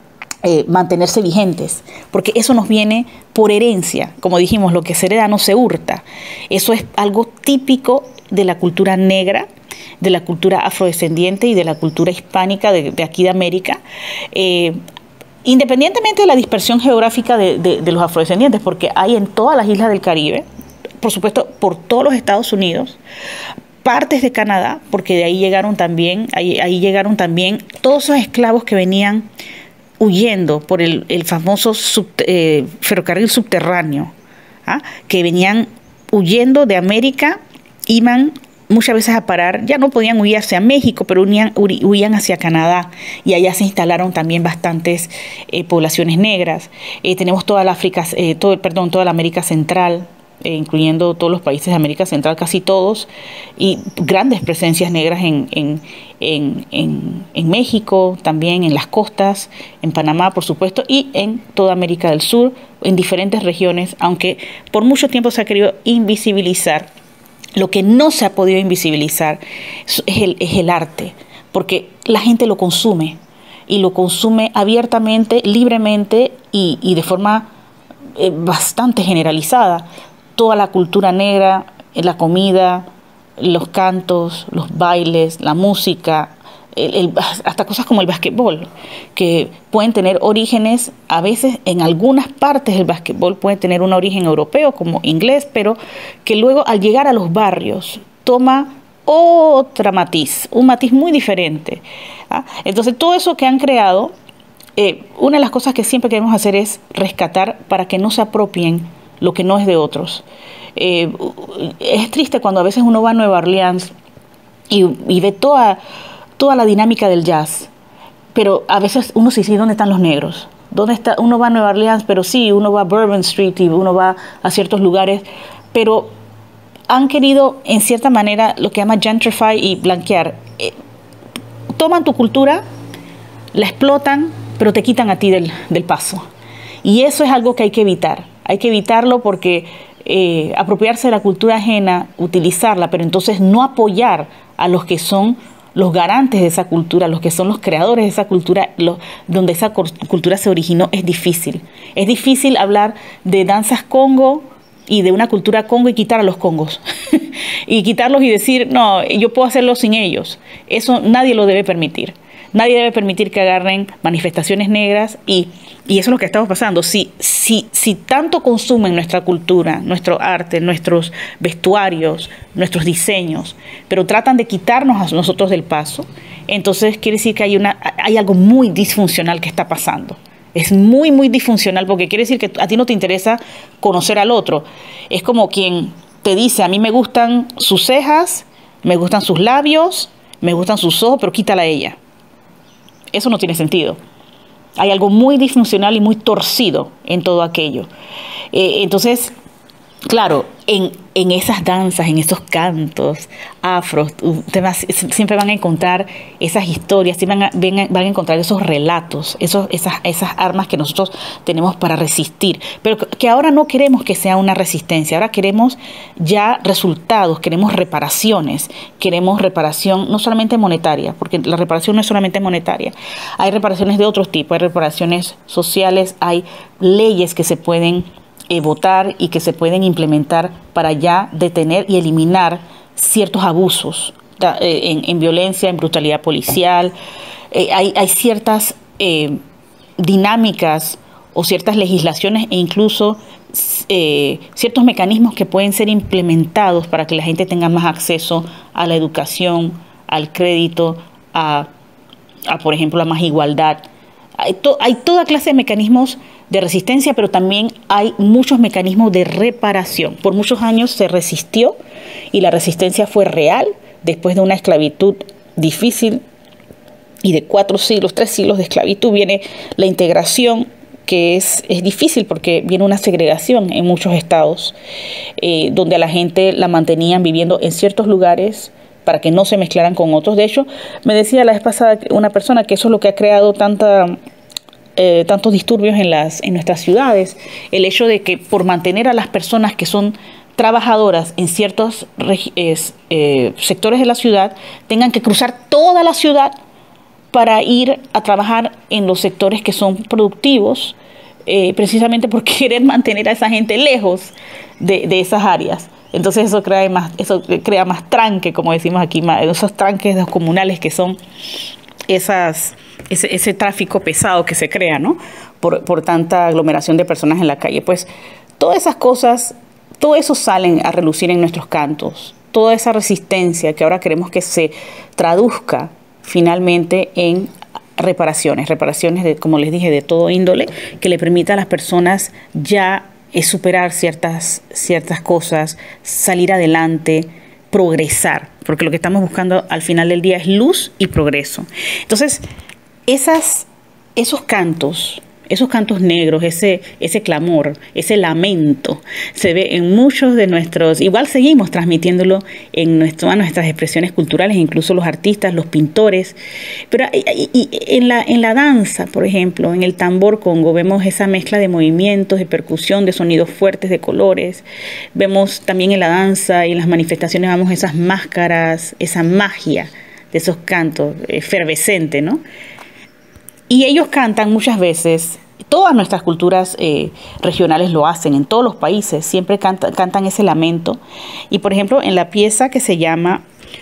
eh, mantenerse vigentes. Porque eso nos viene por herencia. Como dijimos, lo que se hereda no se hurta. Eso es algo típico de la cultura negra, de la cultura afrodescendiente y de la cultura hispánica de, de aquí de América, eh, independientemente de la dispersión geográfica de, de, de los afrodescendientes, porque hay en todas las islas del Caribe, por supuesto por todos los Estados Unidos, partes de Canadá, porque de ahí llegaron también, ahí, ahí llegaron también todos esos esclavos que venían huyendo por el, el famoso sub, eh, ferrocarril subterráneo, ¿ah? que venían huyendo de América, iban muchas veces a parar, ya no podían huir hacia México, pero huían, huían hacia Canadá, y allá se instalaron también bastantes eh, poblaciones negras. Eh, tenemos toda la África, eh, todo, perdón, toda la América Central, eh, incluyendo todos los países de América Central, casi todos, y grandes presencias negras en, en, en, en, en México, también en las costas, en Panamá, por supuesto, y en toda América del Sur, en diferentes regiones, aunque por mucho tiempo se ha querido invisibilizar. Lo que no se ha podido invisibilizar es el, es el arte, porque la gente lo consume, y lo consume abiertamente, libremente y, y de forma eh, bastante generalizada. Toda la cultura negra, la comida, los cantos, los bailes, la música, el, el, hasta cosas como el basquetbol, que pueden tener orígenes, a veces en algunas partes del basquetbol puede tener un origen europeo como inglés, pero que luego al llegar a los barrios toma otra matiz, un matiz muy diferente. ¿Ah? Entonces todo eso que han creado, eh, una de las cosas que siempre queremos hacer es rescatar para que no se apropien lo que no es de otros. Eh, es triste cuando a veces uno va a Nueva Orleans y, y ve toda toda la dinámica del jazz, pero a veces uno se dice, ¿dónde están los negros? ¿Dónde está? Uno va a Nueva Orleans, pero sí, uno va a Bourbon Street y uno va a ciertos lugares, pero han querido, en cierta manera, lo que llama gentrify y blanquear. Eh, toman tu cultura, la explotan, pero te quitan a ti del, del paso. Y eso es algo que hay que evitar. Hay que evitarlo porque eh, apropiarse de la cultura ajena, utilizarla, pero entonces no apoyar a los que son los garantes de esa cultura, los que son los creadores de esa cultura, los, donde esa cultura se originó, es difícil. Es difícil hablar de danzas congo y de una cultura congo y quitar a los congos. Y quitarlos y decir, no, yo puedo hacerlo sin ellos. Eso nadie lo debe permitir. Nadie debe permitir que agarren manifestaciones negras y, y eso es lo que estamos pasando. Si, si, si tanto consumen nuestra cultura, nuestro arte, nuestros vestuarios, nuestros diseños, pero tratan de quitarnos a nosotros del paso, entonces quiere decir que hay, una, hay algo muy disfuncional que está pasando. Es muy, muy disfuncional porque quiere decir que a ti no te interesa conocer al otro. Es como quien te dice, a mí me gustan sus cejas, me gustan sus labios, me gustan sus ojos, pero quítala a ella. Eso no tiene sentido. Hay algo muy disfuncional y muy torcido en todo aquello. Eh, entonces, claro, en, en esas danzas, en esos cantos afros, ustedes siempre van a encontrar esas historias, siempre van a, van a encontrar esos relatos, esos, esas, esas armas que nosotros tenemos para resistir, pero que ahora no queremos que sea una resistencia, ahora queremos ya resultados, queremos reparaciones, queremos reparación no solamente monetaria, porque la reparación no es solamente monetaria, hay reparaciones de otros tipos, hay reparaciones sociales, hay leyes que se pueden Eh, votar y que se pueden implementar para ya detener y eliminar ciertos abusos da, eh, en, en violencia, en brutalidad policial. Eh, hay, hay ciertas eh, dinámicas o ciertas legislaciones e incluso eh, ciertos mecanismos que pueden ser implementados para que la gente tenga más acceso a la educación, al crédito, a, a por ejemplo, a más igualdad. Hay, to, hay toda clase de mecanismos de resistencia, pero también hay muchos mecanismos de reparación. Por muchos años se resistió y la resistencia fue real después de una esclavitud difícil y de cuatro siglos, tres siglos de esclavitud. Viene la integración, que es, es difícil porque viene una segregación en muchos estados, eh, donde a la gente la mantenían viviendo en ciertos lugares para que no se mezclaran con otros. De hecho, me decía la vez pasada una persona que eso es lo que ha creado tanta... Eh, tantos disturbios en las en nuestras ciudades, el hecho de que por mantener a las personas que son trabajadoras en ciertos eh, eh, sectores de la ciudad tengan que cruzar toda la ciudad para ir a trabajar en los sectores que son productivos, eh, precisamente por querer mantener a esa gente lejos de, de esas áreas. Entonces eso crea más, eso crea más tranque, como decimos aquí, más, esos tranques comunales que son esas, ese, ese tráfico pesado que se crea, ¿no? Por, por tanta aglomeración de personas en la calle. Pues todas esas cosas, todo eso salen a relucir en nuestros cantos. Toda esa resistencia que ahora queremos que se traduzca finalmente en reparaciones, reparaciones, de, como les dije, de todo índole, que le permita a las personas ya eh, superar ciertas, ciertas cosas, salir adelante, progresar, porque lo que estamos buscando al final del día es luz y progreso. Entonces, esas, esos cantos, esos cantos negros, ese, ese clamor, ese lamento, se ve en muchos de nuestros, igual seguimos transmitiéndolo en nuestro, a nuestras expresiones culturales, incluso los artistas, los pintores, pero y, y, en, la, en la danza, por ejemplo, en el tambor congo, vemos esa mezcla de movimientos, de percusión, de sonidos fuertes, de colores. Vemos también en la danza y en las manifestaciones, vemos esas máscaras, esa magia de esos cantos, efervescente, ¿no? Y ellos cantan muchas veces, todas nuestras culturas eh, regionales lo hacen, en todos los países, siempre canta, cantan ese lamento. Y por ejemplo, en la pieza que se llama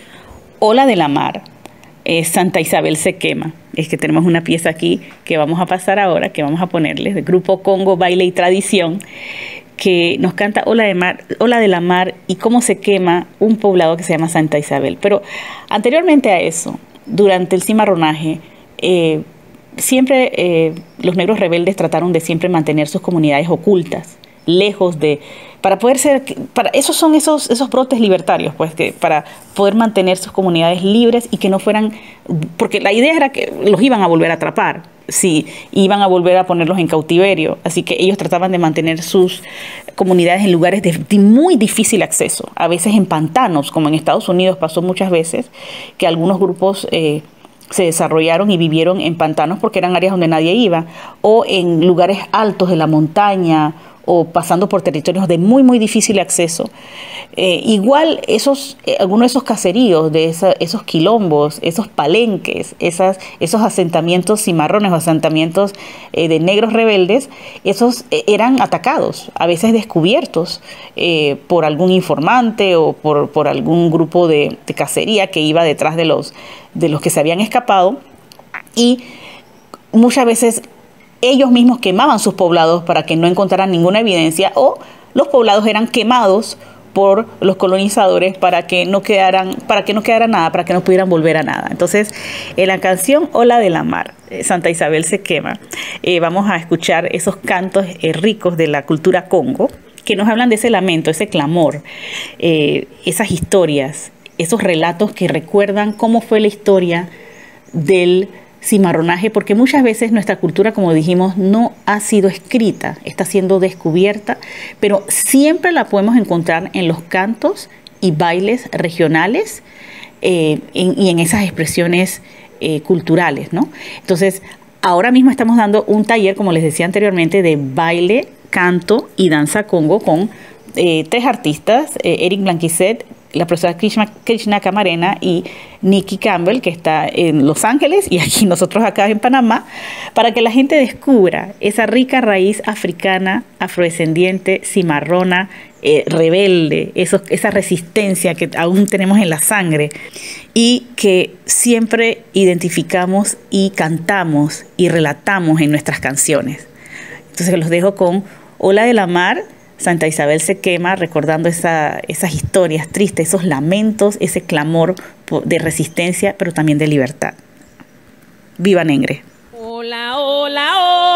Ola de la Mar, eh, Santa Isabel se quema. Es que tenemos una pieza aquí que vamos a pasar ahora, que vamos a ponerles, del grupo Congo Baile y Tradición, que nos canta Ola de, Mar, Ola de la Mar y cómo se quema un poblado que se llama Santa Isabel. Pero anteriormente a eso, durante el cimarronaje, eh, siempre eh, los negros rebeldes trataron de siempre mantener sus comunidades ocultas, lejos de, para poder ser, para esos son esos esos brotes libertarios, pues, que para poder mantener sus comunidades libres y que no fueran, porque la idea era que los iban a volver a atrapar, sí, iban a volver a ponerlos en cautiverio, así que ellos trataban de mantener sus comunidades en lugares de, de muy difícil acceso, a veces en pantanos, como en Estados Unidos pasó muchas veces, que algunos grupos eh, se desarrollaron y vivieron en pantanos porque eran áreas donde nadie iba, o en lugares altos de la montaña, o pasando por territorios de muy, muy difícil acceso. Eh, igual esos, eh, algunos de esos caseríos, de esa, esos quilombos, esos palenques, esas, esos asentamientos cimarrones o asentamientos eh, de negros rebeldes, esos eh, eran atacados, a veces descubiertos eh, por algún informante o por, por algún grupo de, de cacería que iba detrás de los, de los que se habían escapado, y muchas veces ellos mismos quemaban sus poblados para que no encontraran ninguna evidencia, o los poblados eran quemados por los colonizadores para que no quedaran, para que no quedara nada, para que no pudieran volver a nada. Entonces, en la canción Ola de la Mar, Santa Isabel se quema, eh, vamos a escuchar esos cantos eh, ricos de la cultura congo, que nos hablan de ese lamento, ese clamor, eh, esas historias, esos relatos que recuerdan cómo fue la historia del cimarronaje, porque muchas veces nuestra cultura, como dijimos, no ha sido escrita, está siendo descubierta, pero siempre la podemos encontrar en los cantos y bailes regionales eh, en, y en esas expresiones eh, culturales, ¿no? Entonces, ahora mismo estamos dando un taller, como les decía anteriormente, de baile, canto y danza congo con eh, tres artistas, eh, Eric Blanquisset, la profesora Krishna, Krishna Camarena y Nikki Campbell, que está en Los Ángeles y aquí nosotros acá en Panamá, para que la gente descubra esa rica raíz africana, afrodescendiente, cimarrona, eh, rebelde, eso, esa resistencia que aún tenemos en la sangre y que siempre identificamos y cantamos y relatamos en nuestras canciones. Entonces los dejo con Ola de la Mar, Santa Isabel se quema, recordando esa, esas historias tristes, esos lamentos, ese clamor de resistencia, pero también de libertad. ¡Viva Nengre! Hola, hola,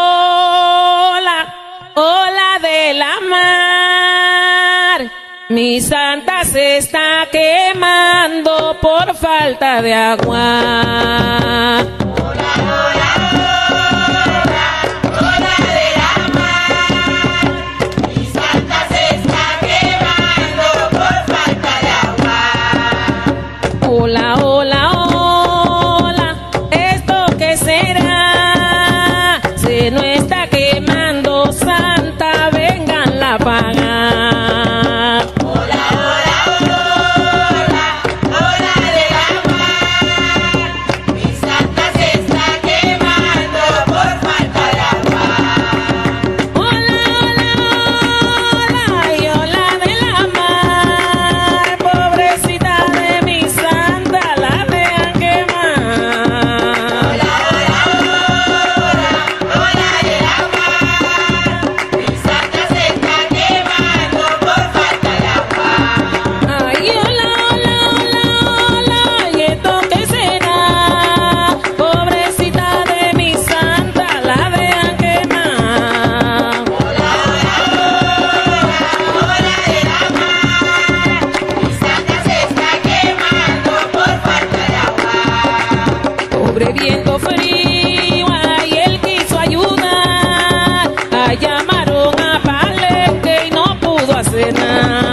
hola, hola de la mar. Mi santa se está quemando por falta de agua. Hola, hola, hola, ¿esto qué será? Se nos está quemando, Santa, venganla a pagar. Hola, hola, hola, hola de la mar, mi Santa se Pobre viento frío, ay, él quiso ayudar. Ay, llamaron a Palenque y no pudo hacer nada.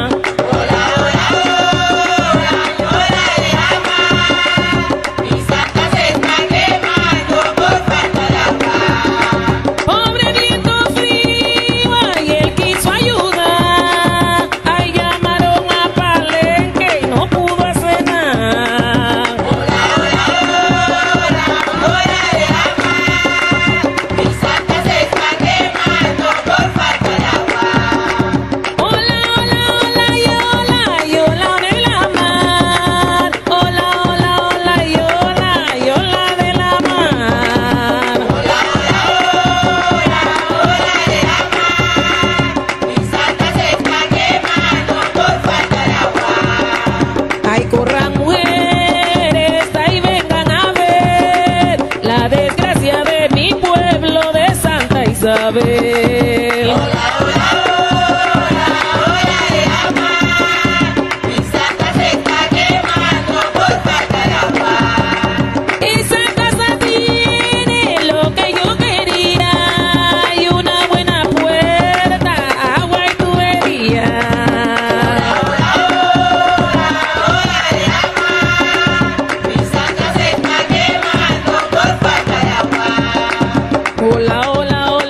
Isabel. Hola, hola, hola, hola de amar. Mi Santa se está quemando por falta de agua. Esa casa tiene lo que yo quería y una buena puerta, agua y tubería. Hola, hola, hola, hola de amar. Mi Santa se está quemando por falta de agua. Hola, hola.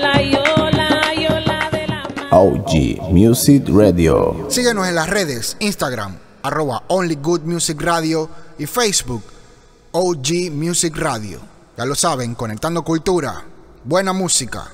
O G Music Radio. Síguenos en las redes, Instagram, arroba Only Good Music Radio y Facebook, O G Music Radio. Ya lo saben, conectando cultura, buena música,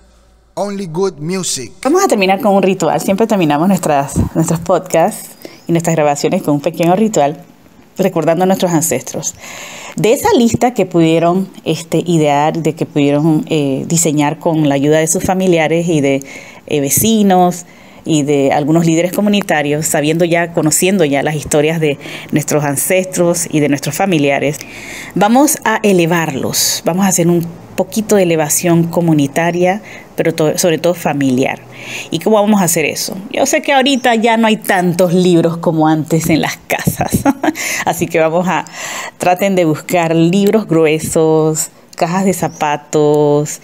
Only Good Music. Vamos a terminar con un ritual. Siempre terminamos nuestras, nuestros podcasts y nuestras grabaciones con un pequeño ritual, recordando a nuestros ancestros. De esa lista que pudieron este, idear, de que pudieron eh, diseñar con la ayuda de sus familiares y de eh, vecinos y de algunos líderes comunitarios, sabiendo ya, conociendo ya las historias de nuestros ancestros y de nuestros familiares, vamos a elevarlos, vamos a hacer un poquito de elevación comunitaria, pero to- sobre todo familiar. ¿Y cómo vamos a hacer eso? Yo sé que ahorita ya no hay tantos libros como antes en las casas, así que vamos a, traten de buscar libros gruesos, cajas de zapatos,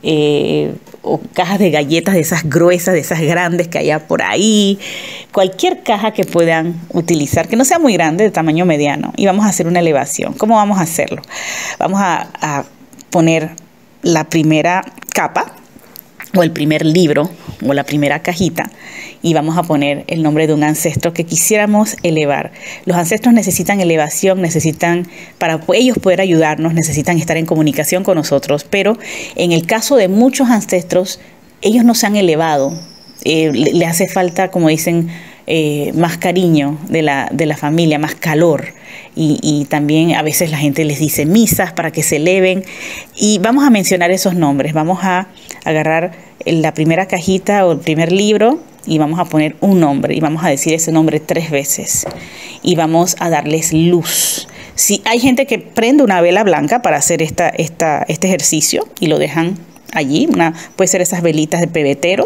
eh, o cajas de galletas de esas gruesas, de esas grandes que haya por ahí, cualquier caja que puedan utilizar, que no sea muy grande, de tamaño mediano, y vamos a hacer una elevación. ¿Cómo vamos a hacerlo? Vamos a, a poner la primera capa o el primer libro o la primera cajita y vamos a poner el nombre de un ancestro que quisiéramos elevar. Los ancestros necesitan elevación, necesitan, para ellos poder ayudarnos, necesitan estar en comunicación con nosotros, pero en el caso de muchos ancestros, ellos no se han elevado. Eh, le, le hace falta, como dicen, eh, más cariño de la, de la familia, más calor. Y, y también a veces la gente les dice misas para que se eleven. Y vamos a mencionar esos nombres. Vamos a agarrar la primera cajita o el primer libro y vamos a poner un nombre. Y vamos a decir ese nombre tres veces. Y vamos a darles luz. Si hay gente que prende una vela blanca para hacer esta, esta, este ejercicio y lo dejan allí. Una, puede ser esas velitas de pebetero.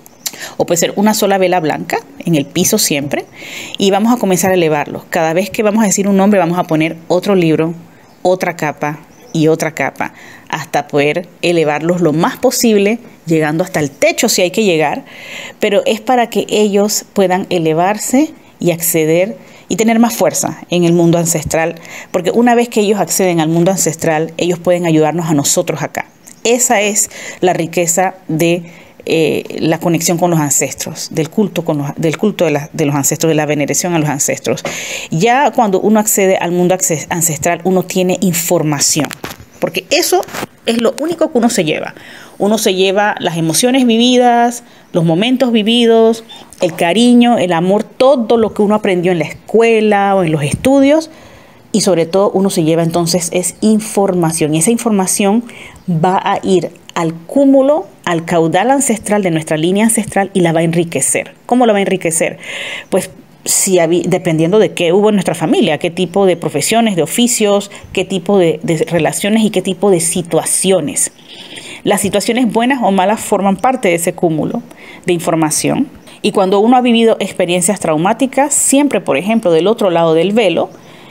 O puede ser una sola vela blanca en el piso siempre. Y vamos a comenzar a elevarlos. Cada vez que vamos a decir un nombre, vamos a poner otro libro, otra capa y otra capa, hasta poder elevarlos lo más posible, llegando hasta el techo si hay que llegar. Pero es para que ellos puedan elevarse y acceder y tener más fuerza en el mundo ancestral. Porque una vez que ellos acceden al mundo ancestral, ellos pueden ayudarnos a nosotros acá. Esa es la riqueza de Eh, la conexión con los ancestros, del culto, con los, del culto de, la, de los ancestros, de la veneración a los ancestros. Ya cuando uno accede al mundo ancestral, uno tiene información, porque eso es lo único que uno se lleva. Uno se lleva las emociones vividas, los momentos vividos, el cariño, el amor, todo lo que uno aprendió en la escuela o en los estudios, y sobre todo uno se lleva entonces es información, y esa información va a ir al cúmulo, al caudal ancestral de nuestra línea ancestral y la va a enriquecer. ¿Cómo la va a enriquecer? Pues si había, dependiendo de qué hubo en nuestra familia, qué tipo de profesiones, de oficios, qué tipo de, de relaciones y qué tipo de situaciones. Las situaciones buenas o malas forman parte de ese cúmulo de información. Y cuando uno ha vivido experiencias traumáticas, siempre, por ejemplo, del otro lado del velo,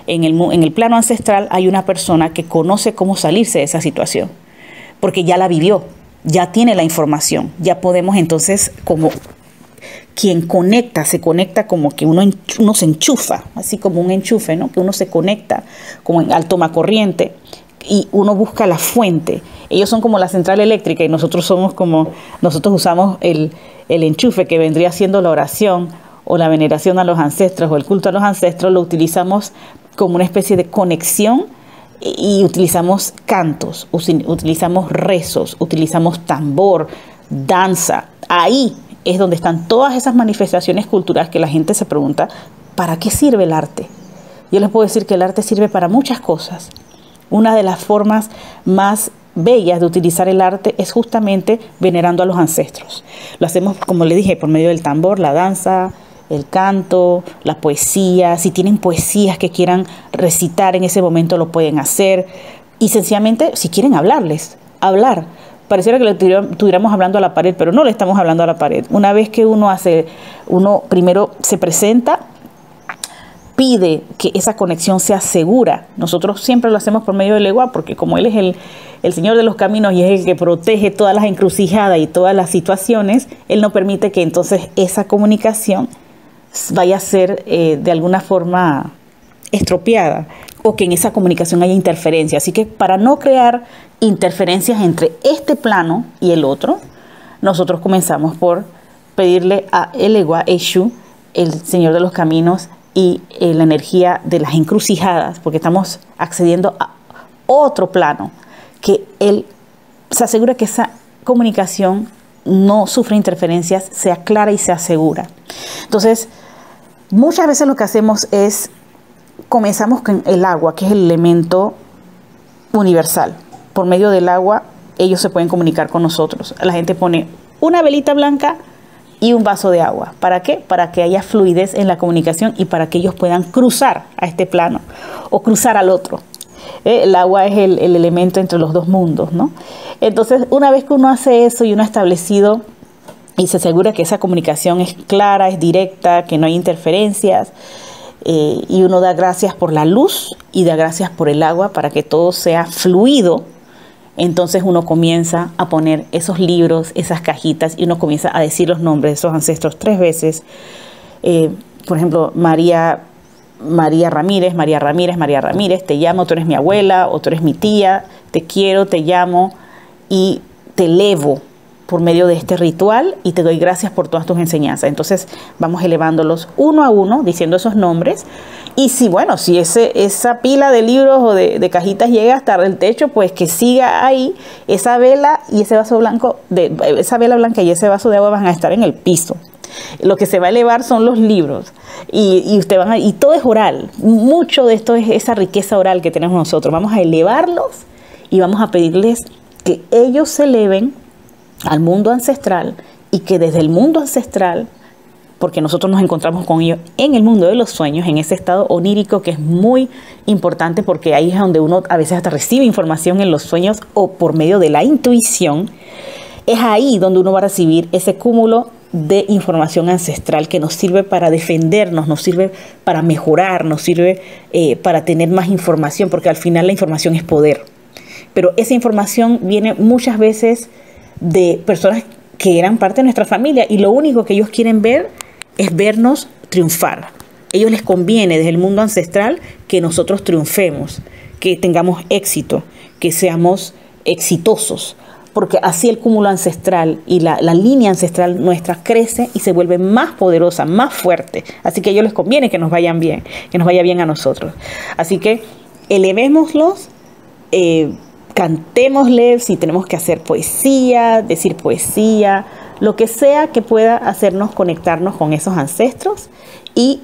en el, en el plano ancestral hay una persona que conoce cómo salirse de esa situación, porque ya la vivió, ya tiene la información, ya podemos entonces, como quien conecta, se conecta como que uno, uno se enchufa, así como un enchufe, ¿no? Que uno se conecta como en, al tomacorriente y uno busca la fuente. Ellos son como la central eléctrica y nosotros somos como, nosotros usamos el, el enchufe que vendría siendo la oración o la veneración a los ancestros o el culto a los ancestros, lo utilizamos como una especie de conexión y, y utilizamos cantos, utilizamos rezos, utilizamos tambor, danza. Ahí es donde están todas esas manifestaciones culturales que la gente se pregunta, ¿para qué sirve el arte? Yo les puedo decir que el arte sirve para muchas cosas. Una de las formas más bellas de utilizar el arte es justamente venerando a los ancestros. Lo hacemos, como le dije, por medio del tambor, la danza, el canto, la poesía. Si tienen poesías que quieran recitar en ese momento, lo pueden hacer. Y sencillamente, si quieren hablarles, hablar. Pareciera que le estuviéramos hablando a la pared, pero no le estamos hablando a la pared. Una vez que uno hace, uno primero se presenta, pide que esa conexión sea segura. Nosotros siempre lo hacemos por medio del Eguá, porque como Él es el, el Señor de los caminos y es el que protege todas las encrucijadas y todas las situaciones, Él no permite que entonces esa comunicación vaya a ser eh, de alguna forma estropeada o que en esa comunicación haya interferencia. Así que para no crear interferencias entre este plano y el otro, nosotros comenzamos por pedirle a el Eguá, Eshu, el Señor de los caminos, y eh, la energía de las encrucijadas, porque estamos accediendo a otro plano, que Él se asegura que esa comunicación no sufre interferencias, sea clara y sea segura. Entonces, muchas veces lo que hacemos es, comenzamos con el agua, que es el elemento universal. Por medio del agua, ellos se pueden comunicar con nosotros. La gente pone una velita blanca y un vaso de agua. ¿Para qué? Para que haya fluidez en la comunicación y para que ellos puedan cruzar a este plano o cruzar al otro. Eh, el agua es el, el elemento entre los dos mundos, ¿no? Entonces, una vez que uno hace eso y uno ha establecido y se asegura que esa comunicación es clara, es directa, que no hay interferencias, eh, y uno da gracias por la luz y da gracias por el agua para que todo sea fluido, entonces uno comienza a poner esos libros, esas cajitas, y uno comienza a decir los nombres de esos ancestros tres veces. Eh, por ejemplo, María, María Ramírez, María Ramírez, María Ramírez, te llamo, tú eres mi abuela o tú eres mi tía, te quiero, te llamo y te elevo por medio de este ritual y te doy gracias por todas tus enseñanzas. Entonces vamos elevándolos uno a uno, diciendo esos nombres. Y si, bueno, si ese, esa pila de libros o de, de cajitas llega hasta el techo, pues que siga ahí esa vela y ese vaso blanco, de, esa vela blanca y ese vaso de agua van a estar en el piso. Lo que se va a elevar son los libros y, y, usted van a, y todo es oral. Mucho de esto es esa riqueza oral que tenemos nosotros. Vamos a elevarlos y vamos a pedirles que ellos se eleven al mundo ancestral y que desde el mundo ancestral, porque nosotros nos encontramos con ellos en el mundo de los sueños, en ese estado onírico que es muy importante porque ahí es donde uno a veces hasta recibe información en los sueños o por medio de la intuición, es ahí donde uno va a recibir ese cúmulo de información ancestral que nos sirve para defendernos, nos sirve para mejorar, nos sirve eh, para tener más información, porque al final la información es poder. Pero esa información viene muchas veces de personas que eran parte de nuestra familia y lo único que ellos quieren ver es vernos triunfar. A ellos les conviene desde el mundo ancestral que nosotros triunfemos, que tengamos éxito, que seamos exitosos, porque así el cúmulo ancestral y la, la línea ancestral nuestra crece y se vuelve más poderosa, más fuerte. Así que a ellos les conviene que nos vayan bien, que nos vaya bien a nosotros. Así que elevémoslos, eh, cantémosles, si tenemos que hacer poesía, decir poesía, lo que sea que pueda hacernos conectarnos con esos ancestros y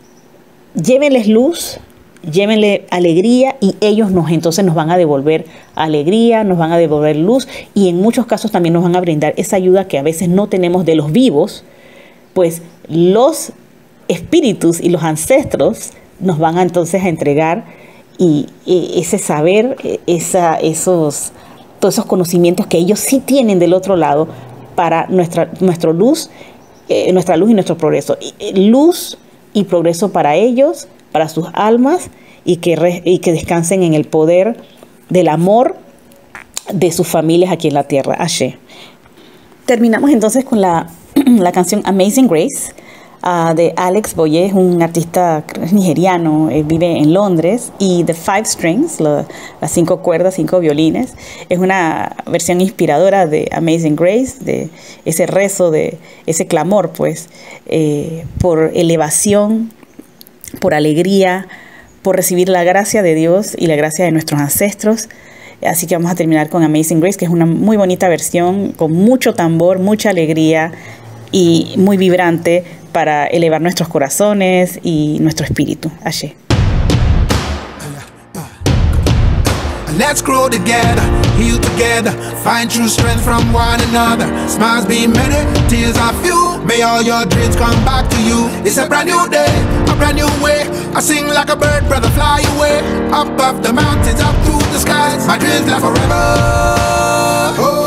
llévenles luz, llévenle alegría y ellos nos entonces nos van a devolver alegría, nos van a devolver luz y en muchos casos también nos van a brindar esa ayuda que a veces no tenemos de los vivos, pues los espíritus y los ancestros nos van a entonces a entregar y, y ese saber, esa, esos, todos esos conocimientos que ellos sí tienen del otro lado para nuestra, nuestra luz, eh, nuestra luz y nuestro progreso. Y, luz y progreso para ellos, para sus almas y que, re, y que descansen en el poder del amor de sus familias aquí en la tierra. Ashe. Terminamos entonces con la, la canción Amazing Grace uh, de Alex Boyé, un artista nigeriano, eh, vive en Londres, y The Five Strings, lo, las cinco cuerdas, cinco violines. Es una versión inspiradora de Amazing Grace, de ese rezo, de ese clamor, pues, eh, por elevación, por alegría, por recibir la gracia de Dios y la gracia de nuestros ancestros. Así que vamos a terminar con Amazing Grace, que es una muy bonita versión, con mucho tambor, mucha alegría y muy vibrante para elevar nuestros corazones y nuestro espíritu. Ashe. Let's grow together, heal together, find true strength from one another. Smiles be many, tears are few. May all your dreams come back to you. It's a brand new day, a brand new way. I sing like a bird, brother, fly away. Up off the mountains, up through the skies. My dreams last forever. Oh.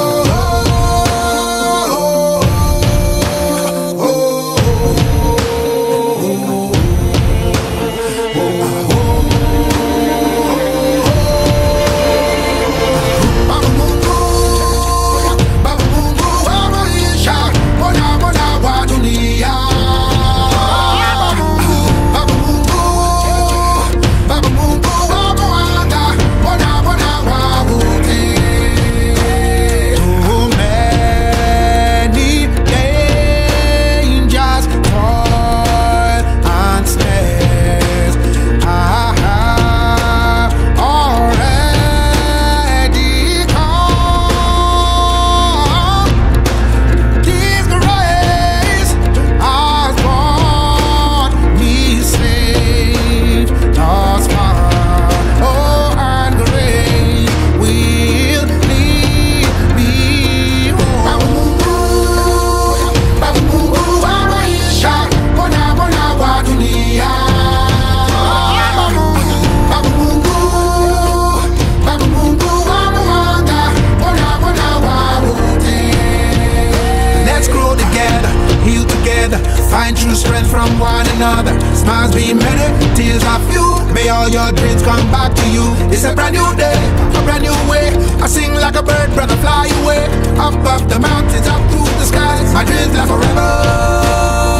Find true strength from one another. Smiles be many, tears are few. May all your dreams come back to you. It's a brand new day, a brand new way. I sing like a bird, brother, fly away. Up off the mountains, up through the skies. My dreams last forever.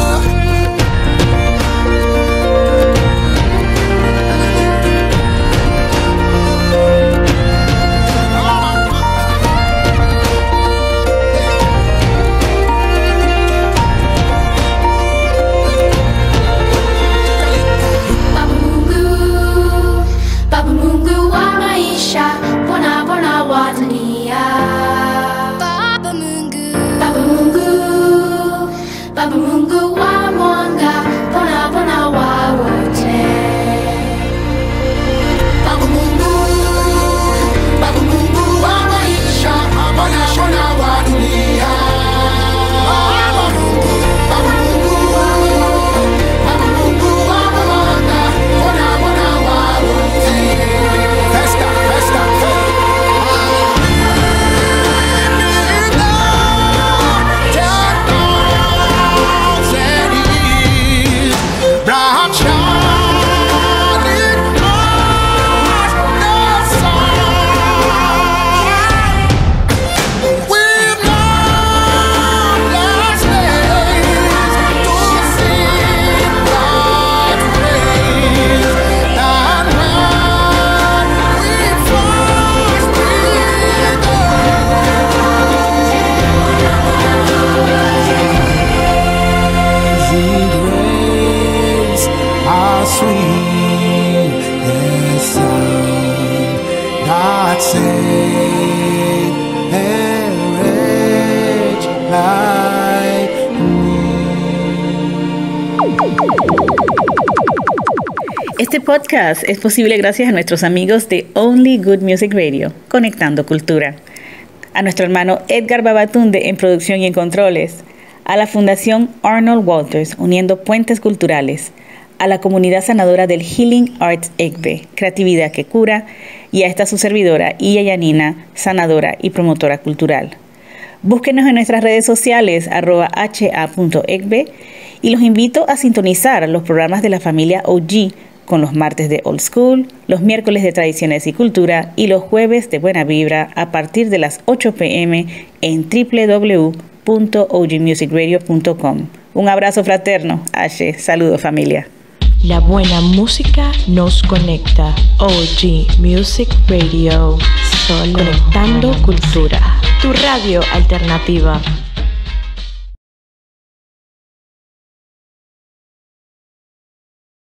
Este podcast es posible gracias a nuestros amigos de Only Good Music Radio, Conectando Cultura, a nuestro hermano Edgar Babatunde en producción y en controles, a la Fundación Arnold Walters, uniendo puentes culturales, a la comunidad sanadora del Healing Arts E C B E, creatividad que cura, y a esta su servidora, Iya Yanina, sanadora y promotora cultural. Búsquenos en nuestras redes sociales, arroba ha punto e c b e, y los invito a sintonizar los programas de la familia O G con los martes de Old School, los miércoles de Tradiciones y Cultura y los jueves de Buena Vibra a partir de las ocho pe eme en doble u doble u doble u punto o ge music radio punto com. Un abrazo fraterno. Ashe, saludos familia. La buena música nos conecta. O G Music Radio. Solo conectando cultura. Tu radio alternativa.